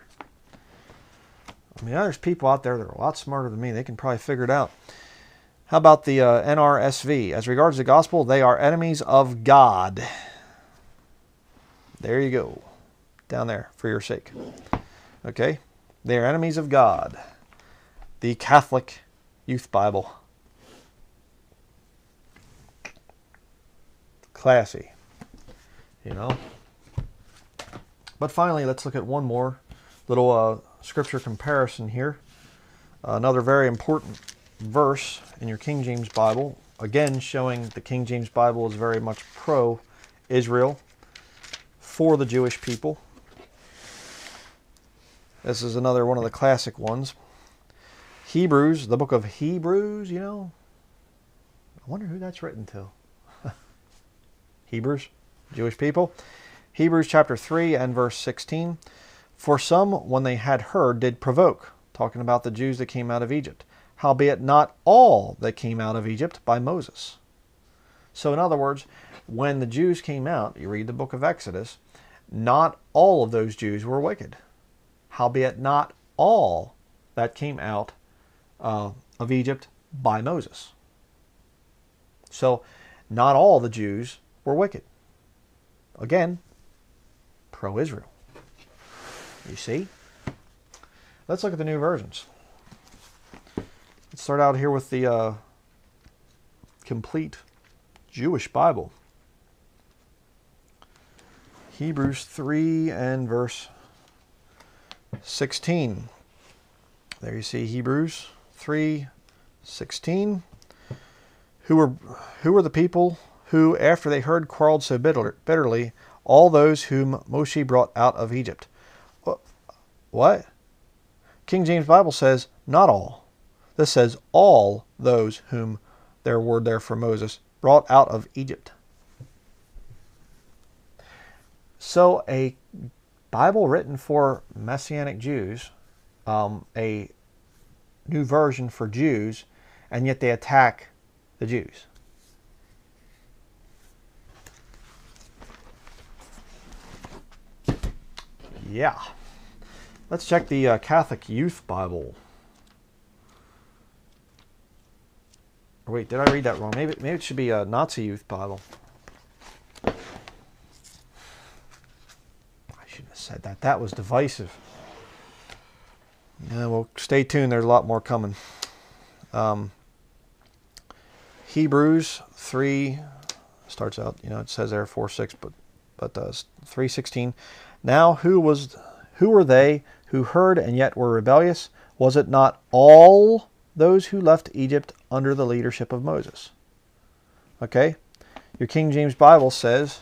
I mean, there's people out there that are a lot smarter than me. They can probably figure it out. How about the uh, N R S V? As regards the gospel, they are enemies of God. There you go. Down there, for your sake. Okay? They are enemies of God. The Catholic Youth Bible. Classy, you know. But finally, let's look at one more little uh, scripture comparison here. Uh, another very important verse in your King James Bible. Again, showing the King James Bible is very much pro-Israel, for the Jewish people. This is another one of the classic ones. Hebrews, the book of Hebrews, you know. I wonder who that's written to. Hebrews, Jewish people. Hebrews chapter three and verse sixteen. For some, when they had heard, did provoke. Talking about the Jews that came out of Egypt. Howbeit not all that came out of Egypt by Moses. So in other words, when the Jews came out, you read the book of Exodus, not all of those Jews were wicked. Howbeit not all that came out uh, of Egypt by Moses. So not all the Jews were wicked. Again, pro-Israel. You see? Let's look at the new versions. Let's start out here with the uh, complete Jewish Bible. Hebrews three and verse sixteen. There you see Hebrews three sixteen. Who were, who were the people who, after they heard, quarreled so bitter, bitterly, all those whom Moshe brought out of Egypt? What? King James Bible says, not all. This says, all those whom, their word there for Moses, brought out of Egypt. So a Bible written for Messianic Jews, um, a new version for Jews, and yet they attack the Jews. Yeah. Let's check the uh, Catholic Youth Bible. Or wait, did I read that wrong? Maybe, maybe it should be a Nazi Youth Bible. I shouldn't have said that. That was divisive. Yeah, well, stay tuned. There's a lot more coming. Um, Hebrews three starts out, you know, it says there four six, but but uh, three sixteen. Now who was who were they who heard and yet were rebellious? Was it not all those who left Egypt under the leadership of Moses? Okay, your King James Bible says.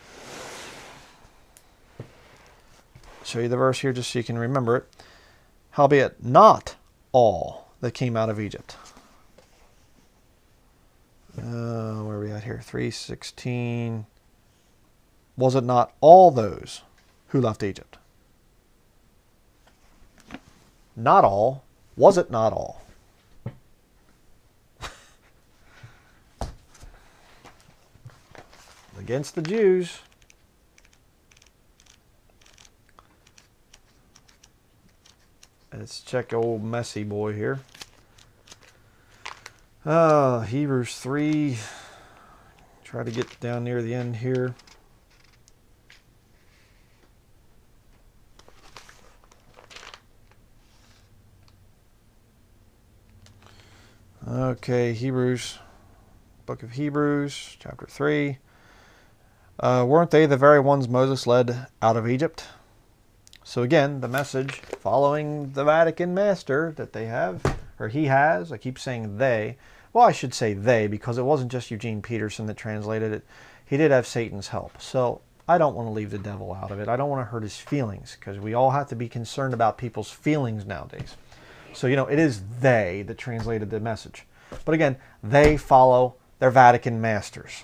Show you the verse here just so you can remember it. Howbeit not all that came out of Egypt. Uh, where are we at here? three sixteen. Was it not all those who left Egypt? Not all. Was it not all? Against the Jews. Let's check old messy boy here. Uh, Hebrews three. Try to get down near the end here. Okay, Hebrews, book of Hebrews, chapter three. Uh, weren't they the very ones Moses led out of Egypt? So again, the message following the Vatican master that they have, or he has, I keep saying they. Well, I should say they, because it wasn't just Eugene Peterson that translated it. He did have Satan's help. So I don't want to leave the devil out of it. I don't want to hurt his feelings, because we all have to be concerned about people's feelings nowadays. So, you know, it is they that translated the message. But again, they follow their Vatican masters.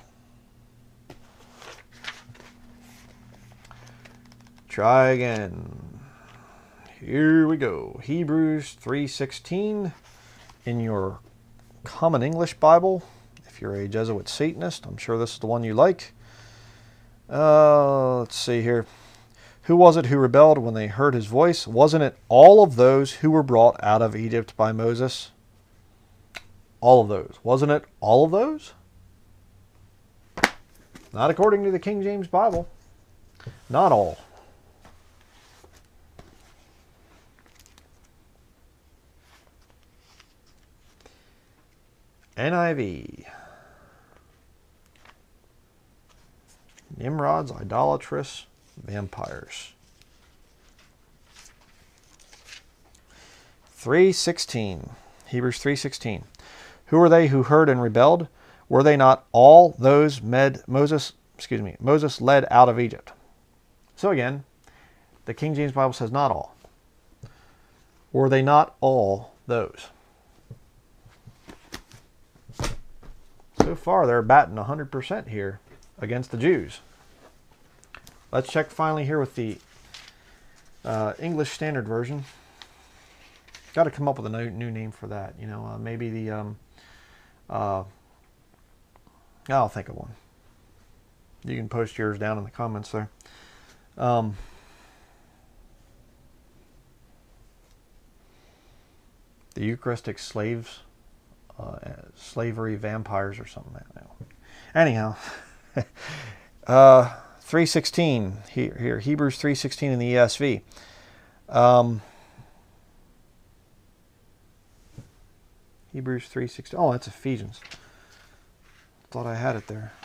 Try again. Here we go. Hebrews three sixteen in your Common English Bible. If you're a Jesuit Satanist, I'm sure this is the one you like. Uh, let's see here. Who was it who rebelled when they heard his voice? Wasn't it all of those who were brought out of Egypt by Moses? All of those. Wasn't it all of those? Not according to the King James Bible. Not all. N I V. Nimrod's idolatrous vampires. three sixteen. Hebrews three sixteen. Who were they who heard and rebelled? Were they not all those med Moses, excuse me, Moses led out of Egypt? So again, the King James Bible says not all. Were they not all those? So far, they're batting one hundred percent here against the Jews. Let's check finally here with the uh, English Standard Version. Got to come up with a new, new name for that. You know, uh, maybe the um, uh, I'll think of one. You can post yours down in the comments there. Um, the Eucharistic slaves, uh, slavery vampires or something like that. Anyhow, uh, three sixteen here, here Hebrews three sixteen in the N A S V. Um, Hebrews three sixteen. Oh, that's Ephesians. Thought I had it there.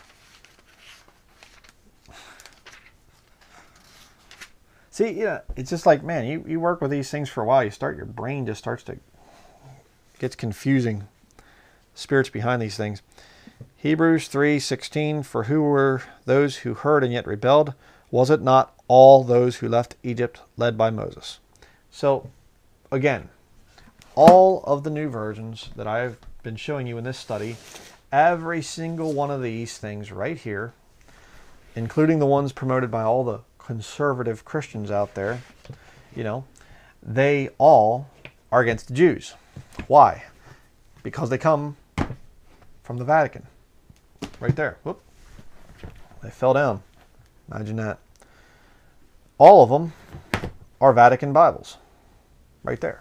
See, yeah, it's just like, man, you, you work with these things for a while, you start, your brain just starts to, gets confusing. Spirits behind these things. Hebrews three sixteen, for who were those who heard and yet rebelled? Was it not all those who left Egypt led by Moses? So, again, all of the new versions that I've been showing you in this study, every single one of these things right here, including the ones promoted by all the conservative Christians out there, you know, they all are against the Jews. Why? Because they come from the Vatican. Right there. Whoop. They fell down. Imagine that. All of them are Vatican Bibles. Right there.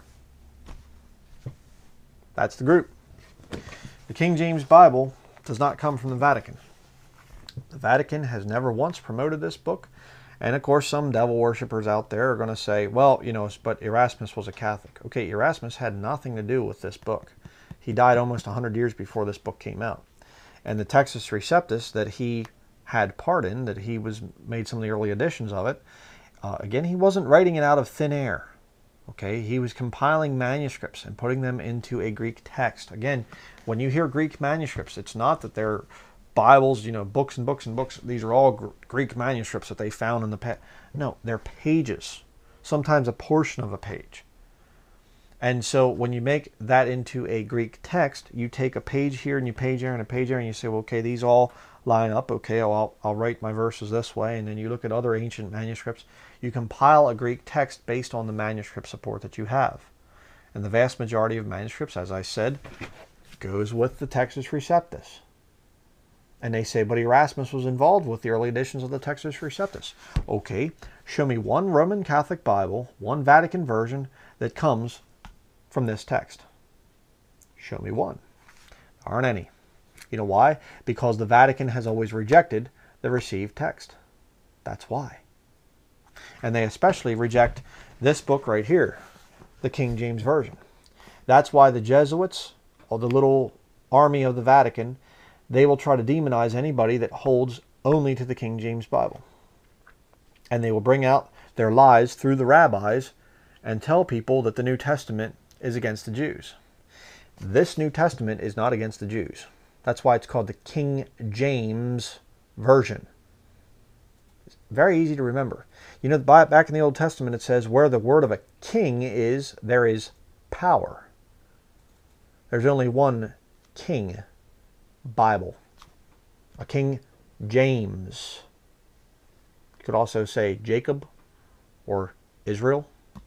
That's the group. The King James Bible does not come from the Vatican. The Vatican has never once promoted this book. And of course, some devil worshippers out there are going to say, well, you know, but Erasmus was a Catholic. Okay, Erasmus had nothing to do with this book. He died almost one hundred years before this book came out. And the Textus Receptus that he had part in, that he was made some of the early editions of it, uh, again, he wasn't writing it out of thin air. Okay, he was compiling manuscripts and putting them into a Greek text. Again, when you hear Greek manuscripts, it's not that they're Bibles, you know, books and books and books. These are all gr Greek manuscripts that they found in the past. No, they're pages, sometimes a portion of a page. And so when you make that into a Greek text, you take a page here and you page there and a page there and you say, well, okay, these all line up. Okay, I'll, I'll write my verses this way. And then you look at other ancient manuscripts. You compile a Greek text based on the manuscript support that you have. And the vast majority of manuscripts, as I said, goes with the Textus Receptus. And they say, but Erasmus was involved with the early editions of the Textus Receptus. Okay, show me one Roman Catholic Bible, one Vatican version that comes from this text. Show me one. There aren't any. You know why? Because the Vatican has always rejected the received text. That's why. And they especially reject this book right here, the King James Version. That's why the Jesuits, or the little army of the Vatican, they will try to demonize anybody that holds only to the King James Bible. And they will bring out their lies through the rabbis and tell people that the New Testament is against the Jews. This New Testament is not against the Jews. That's why it's called the King James Version. It's very easy to remember. You know, back in the Old Testament it says, where the word of a king is, there is power. There's only one king Bible, a King James. You could also say Jacob or Israel.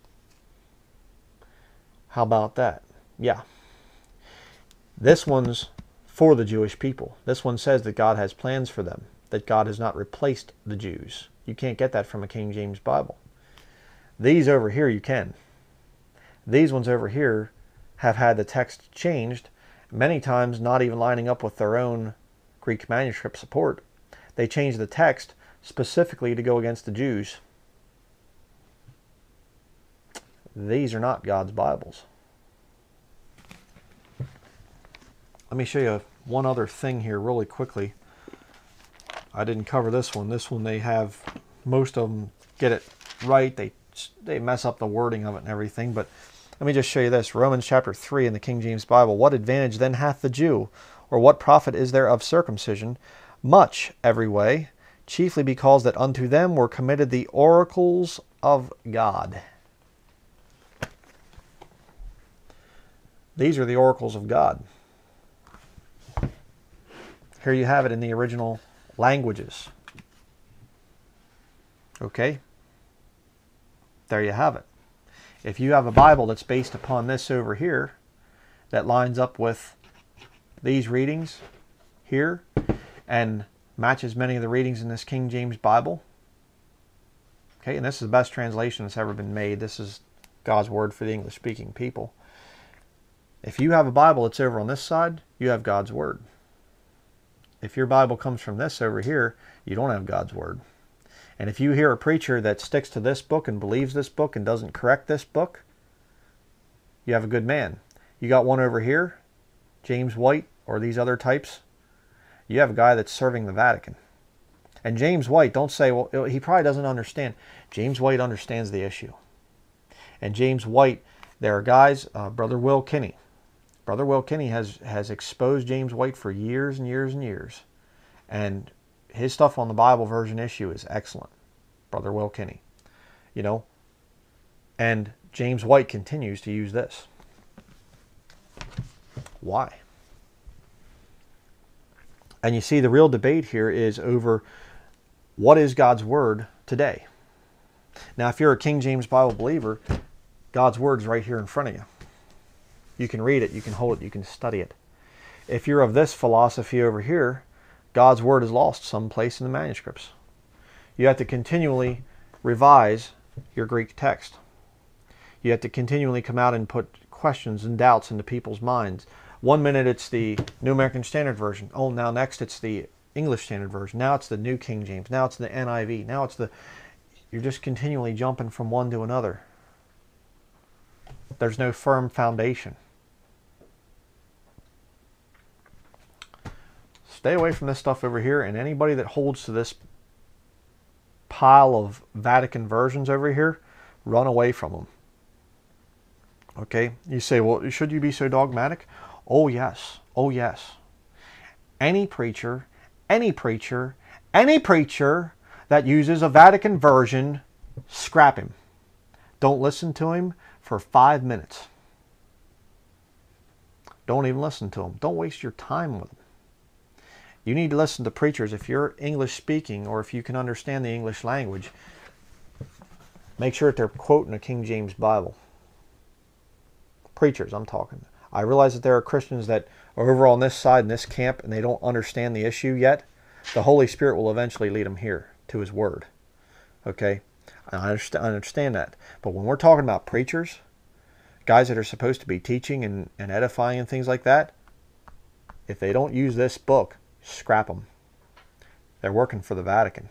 How about that? Yeah. This one's for the Jewish people. This one says that God has plans for them, that God has not replaced the Jews. You can't get that from a King James Bible. These over here you can. These ones over here have had the text changed, many times not even lining up with their own Greek manuscript support. They changed the text specifically to go against the Jews. These are not God's Bibles. Let me show you one other thing here really quickly. I didn't cover this one. This one they have, most of them get it right. They, they mess up the wording of it and everything, but let me just show you this. Romans chapter three in the King James Bible. What advantage then hath the Jew? Or what profit is there of circumcision? Much every way, chiefly because that unto them were committed the oracles of God. These are the oracles of God. Here you have it in the original languages. Okay? There you have it. If you have a Bible that's based upon this over here, that lines up with these readings here, and matches many of the readings in this King James Bible. Okay, and this is the best translation that's ever been made. This is God's word for the English-speaking people. If you have a Bible that's over on this side, you have God's word. If your Bible comes from this over here, you don't have God's word. And if you hear a preacher that sticks to this book and believes this book and doesn't correct this book, you have a good man. You got one over here, James White, or these other types. You have a guy that's serving the Vatican. And James White, don't say, well, he probably doesn't understand. James White understands the issue. And James White, there are guys, uh, Brother Will Kinney. Brother Will Kinney has, has exposed James White for years and years and years. And his stuff on the Bible version issue is excellent. Brother Will Kinney. You know, and James White continues to use this. Why? And you see the real debate here is over what is God's word today. Now, if you're a King James Bible believer, God's word's right here in front of you. You can read it, you can hold it, you can study it. If you're of this philosophy over here, God's word is lost someplace in the manuscripts. You have to continually revise your Greek text. You have to continually come out and put questions and doubts into people's minds. One minute it's the New American Standard Version. Oh, now next it's the English Standard Version. Now it's the New King James. Now it's the N I V. Now it's the... You're just continually jumping from one to another. There's no firm foundation. Stay away from this stuff over here, and anybody that holds to this pile of Vatican versions over here, run away from them. Okay? You say, well, should you be so dogmatic? Oh, yes. Oh, yes. Any preacher, any preacher, any preacher that uses a Vatican version, scrap him. Don't listen to him for five minutes. Don't even listen to him. Don't waste your time with him. You need to listen to preachers. If you're English speaking, or if you can understand the English language, make sure that they're quoting a King James Bible. Preachers, I'm talking. I realize that there are Christians that are over on this side in this camp and they don't understand the issue yet. The Holy Spirit will eventually lead them here to His Word. Okay? I understand, I understand that. But when we're talking about preachers, guys that are supposed to be teaching and, and edifying and things like that, if they don't use this book, scrap them. They're working for the Vatican.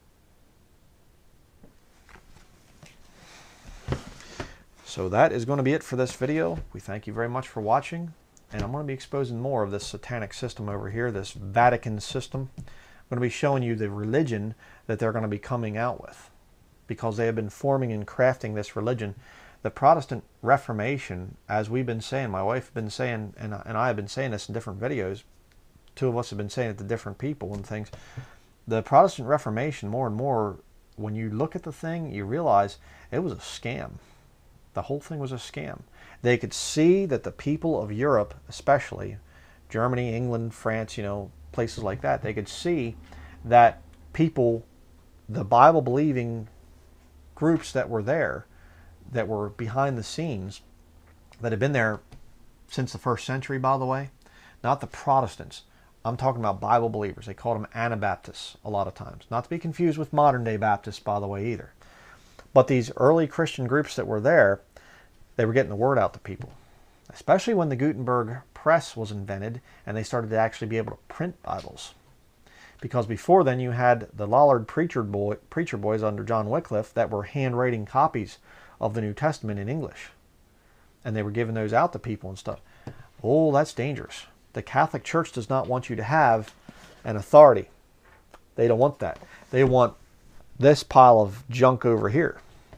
So that is going to be it for this video. We thank you very much for watching. And I'm going to be exposing more of this satanic system over here, this Vatican system. I'm going to be showing you the religion that they're going to be coming out with, because they have been forming and crafting this religion. The Protestant Reformation, as we've been saying, my wife has been saying, and, and I have been saying this in different videos, two of us have been saying it to different people and things. The Protestant Reformation, more and more, when you look at the thing, you realize it was a scam. The whole thing was a scam. They could see that the people of Europe, especially Germany, England, France, you know, places like that, they could see that people, the Bible-believing groups that were there, that were behind the scenes, that had been there since the first century, by the way, not the Protestants. I'm talking about Bible believers. They called them Anabaptists a lot of times. Not to be confused with modern-day Baptists, by the way, either. But these early Christian groups that were there, they were getting the word out to people. Especially when the Gutenberg press was invented and they started to actually be able to print Bibles. Because before then you had the Lollard preacher, boy, preacher boys under John Wycliffe that were handwriting copies of the New Testament in English. And they were giving those out to people and stuff. Oh, that's dangerous. The Catholic Church does not want you to have an authority. They don't want that. They want this pile of junk over here.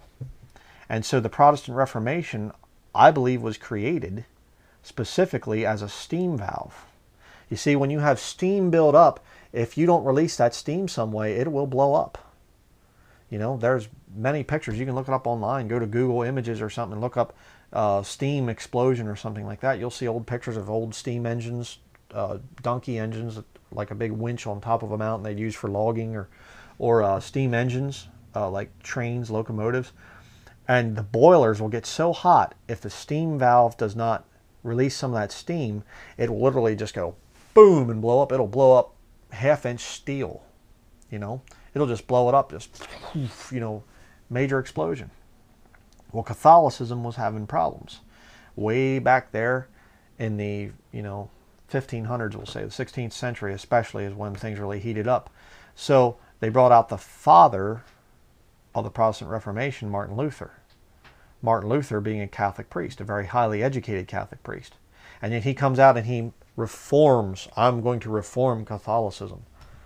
And so the Protestant Reformation, I believe, was created specifically as a steam valve. You see, when you have steam build up, if you don't release that steam some way, it will blow up. You know, there's many pictures. You can look it up online. Go to Google Images or something and look up uh, steam explosion or something like that. You'll see old pictures of old steam engines, uh, donkey engines, like a big winch on top of a mountain they'd use for logging, or, or uh, steam engines, uh, like trains, locomotives. And the boilers will get so hot, if the steam valve does not release some of that steam, it will literally just go boom and blow up. It'll blow up half inch steel, you know, it'll just blow it up, just, you know, major explosion. Well, Catholicism was having problems way back there in the, you know, fifteen hundreds, we'll say, the sixteenth century especially is when things really heated up. So they brought out the father of the Protestant Reformation, Martin Luther. Martin Luther being a Catholic priest, a very highly educated Catholic priest. And yet he comes out and he reforms, I'm going to reform Catholicism.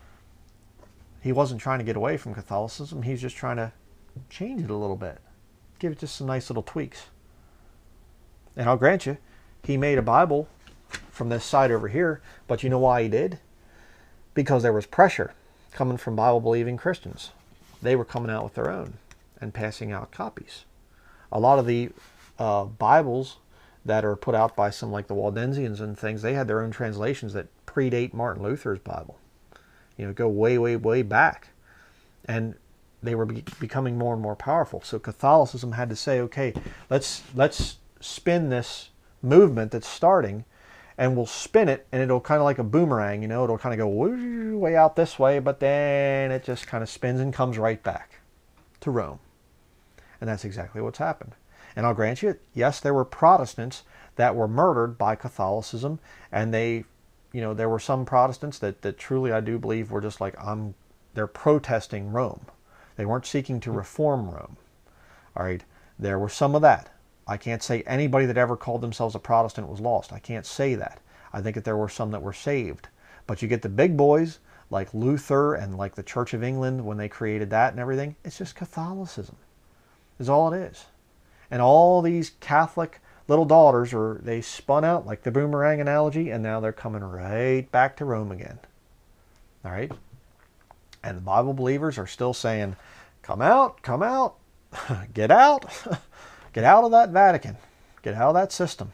He wasn't trying to get away from Catholicism, he's just trying to change it a little bit. Give it just some nice little tweaks. And I'll grant you, he made a Bible from this side over here, but you know why he did? Because there was pressure coming from Bible-believing Christians. They were coming out with their own and passing out copies. A lot of the uh, Bibles that are put out by some like the Waldensians and things, they had their own translations that predate Martin Luther's Bible. You know, go way, way, way back. And they were be becoming more and more powerful. So Catholicism had to say, okay, let's let's spin this movement that's starting, and we'll spin it, and it'll kind of like a boomerang, you know, it'll kind of go way out this way, but then it just kind of spins and comes right back to Rome. And that's exactly what's happened. And I'll grant you, yes, there were Protestants that were murdered by Catholicism, and they, you know, there were some Protestants that, that truly I do believe were just like, I'm, they're protesting Rome. They weren't seeking to reform Rome. All right, there were some of that. I can't say anybody that ever called themselves a Protestant was lost. I can't say that. I think that there were some that were saved. But you get the big boys like Luther and like the Church of England when they created that and everything. It's just Catholicism is all it is. And all these Catholic little daughters, are they spun out like the boomerang analogy, and now they're coming right back to Rome again. All right? And the Bible believers are still saying, come out, come out, get out, get out of that Vatican, get out of that system.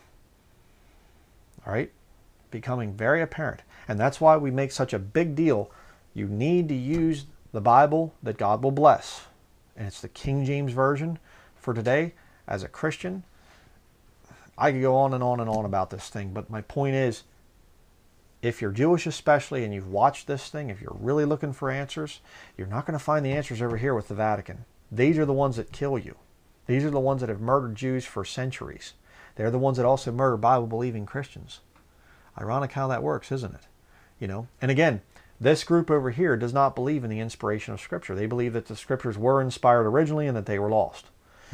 All right? Becoming very apparent. And that's why we make such a big deal. You need to use the Bible that God will bless. And it's the King James Version for today. As a Christian, I could go on and on and on about this thing, but my point is, if you're Jewish especially and you've watched this thing, if you're really looking for answers, you're not going to find the answers over here with the Vatican. These are the ones that kill you. These are the ones that have murdered Jews for centuries. They're the ones that also murder Bible-believing Christians. Ironic how that works, isn't it? You know, and again, this group over here does not believe in the inspiration of Scripture. They believe that the Scriptures were inspired originally and that they were lost.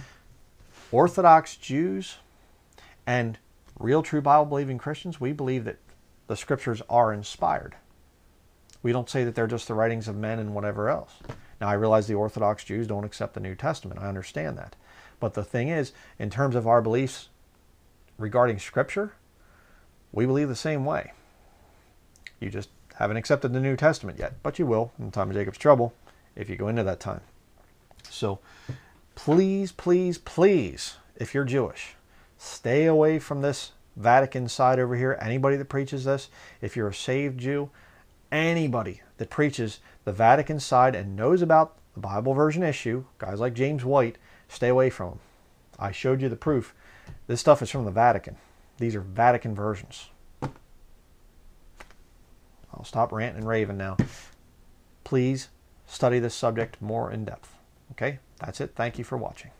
Orthodox Jews and real true Bible-believing Christians, we believe that the Scriptures are inspired. We don't say that they're just the writings of men and whatever else. Now, I realize the Orthodox Jews don't accept the New Testament. I understand that. But the thing is, in terms of our beliefs regarding Scripture, we believe the same way. You just haven't accepted the New Testament yet, but you will in the time of Jacob's trouble if you go into that time. So, please, please, please, if you're Jewish, stay away from this Vatican side over here. Anybody that preaches this, if you're a saved Jew, anybody that preaches the Vatican side and knows about the Bible version issue, guys like James White, stay away from them. I showed you the proof. This stuff is from the Vatican. These are Vatican versions. I'll stop ranting and raving now. Please study this subject more in depth. Okay? That's it. Thank you for watching.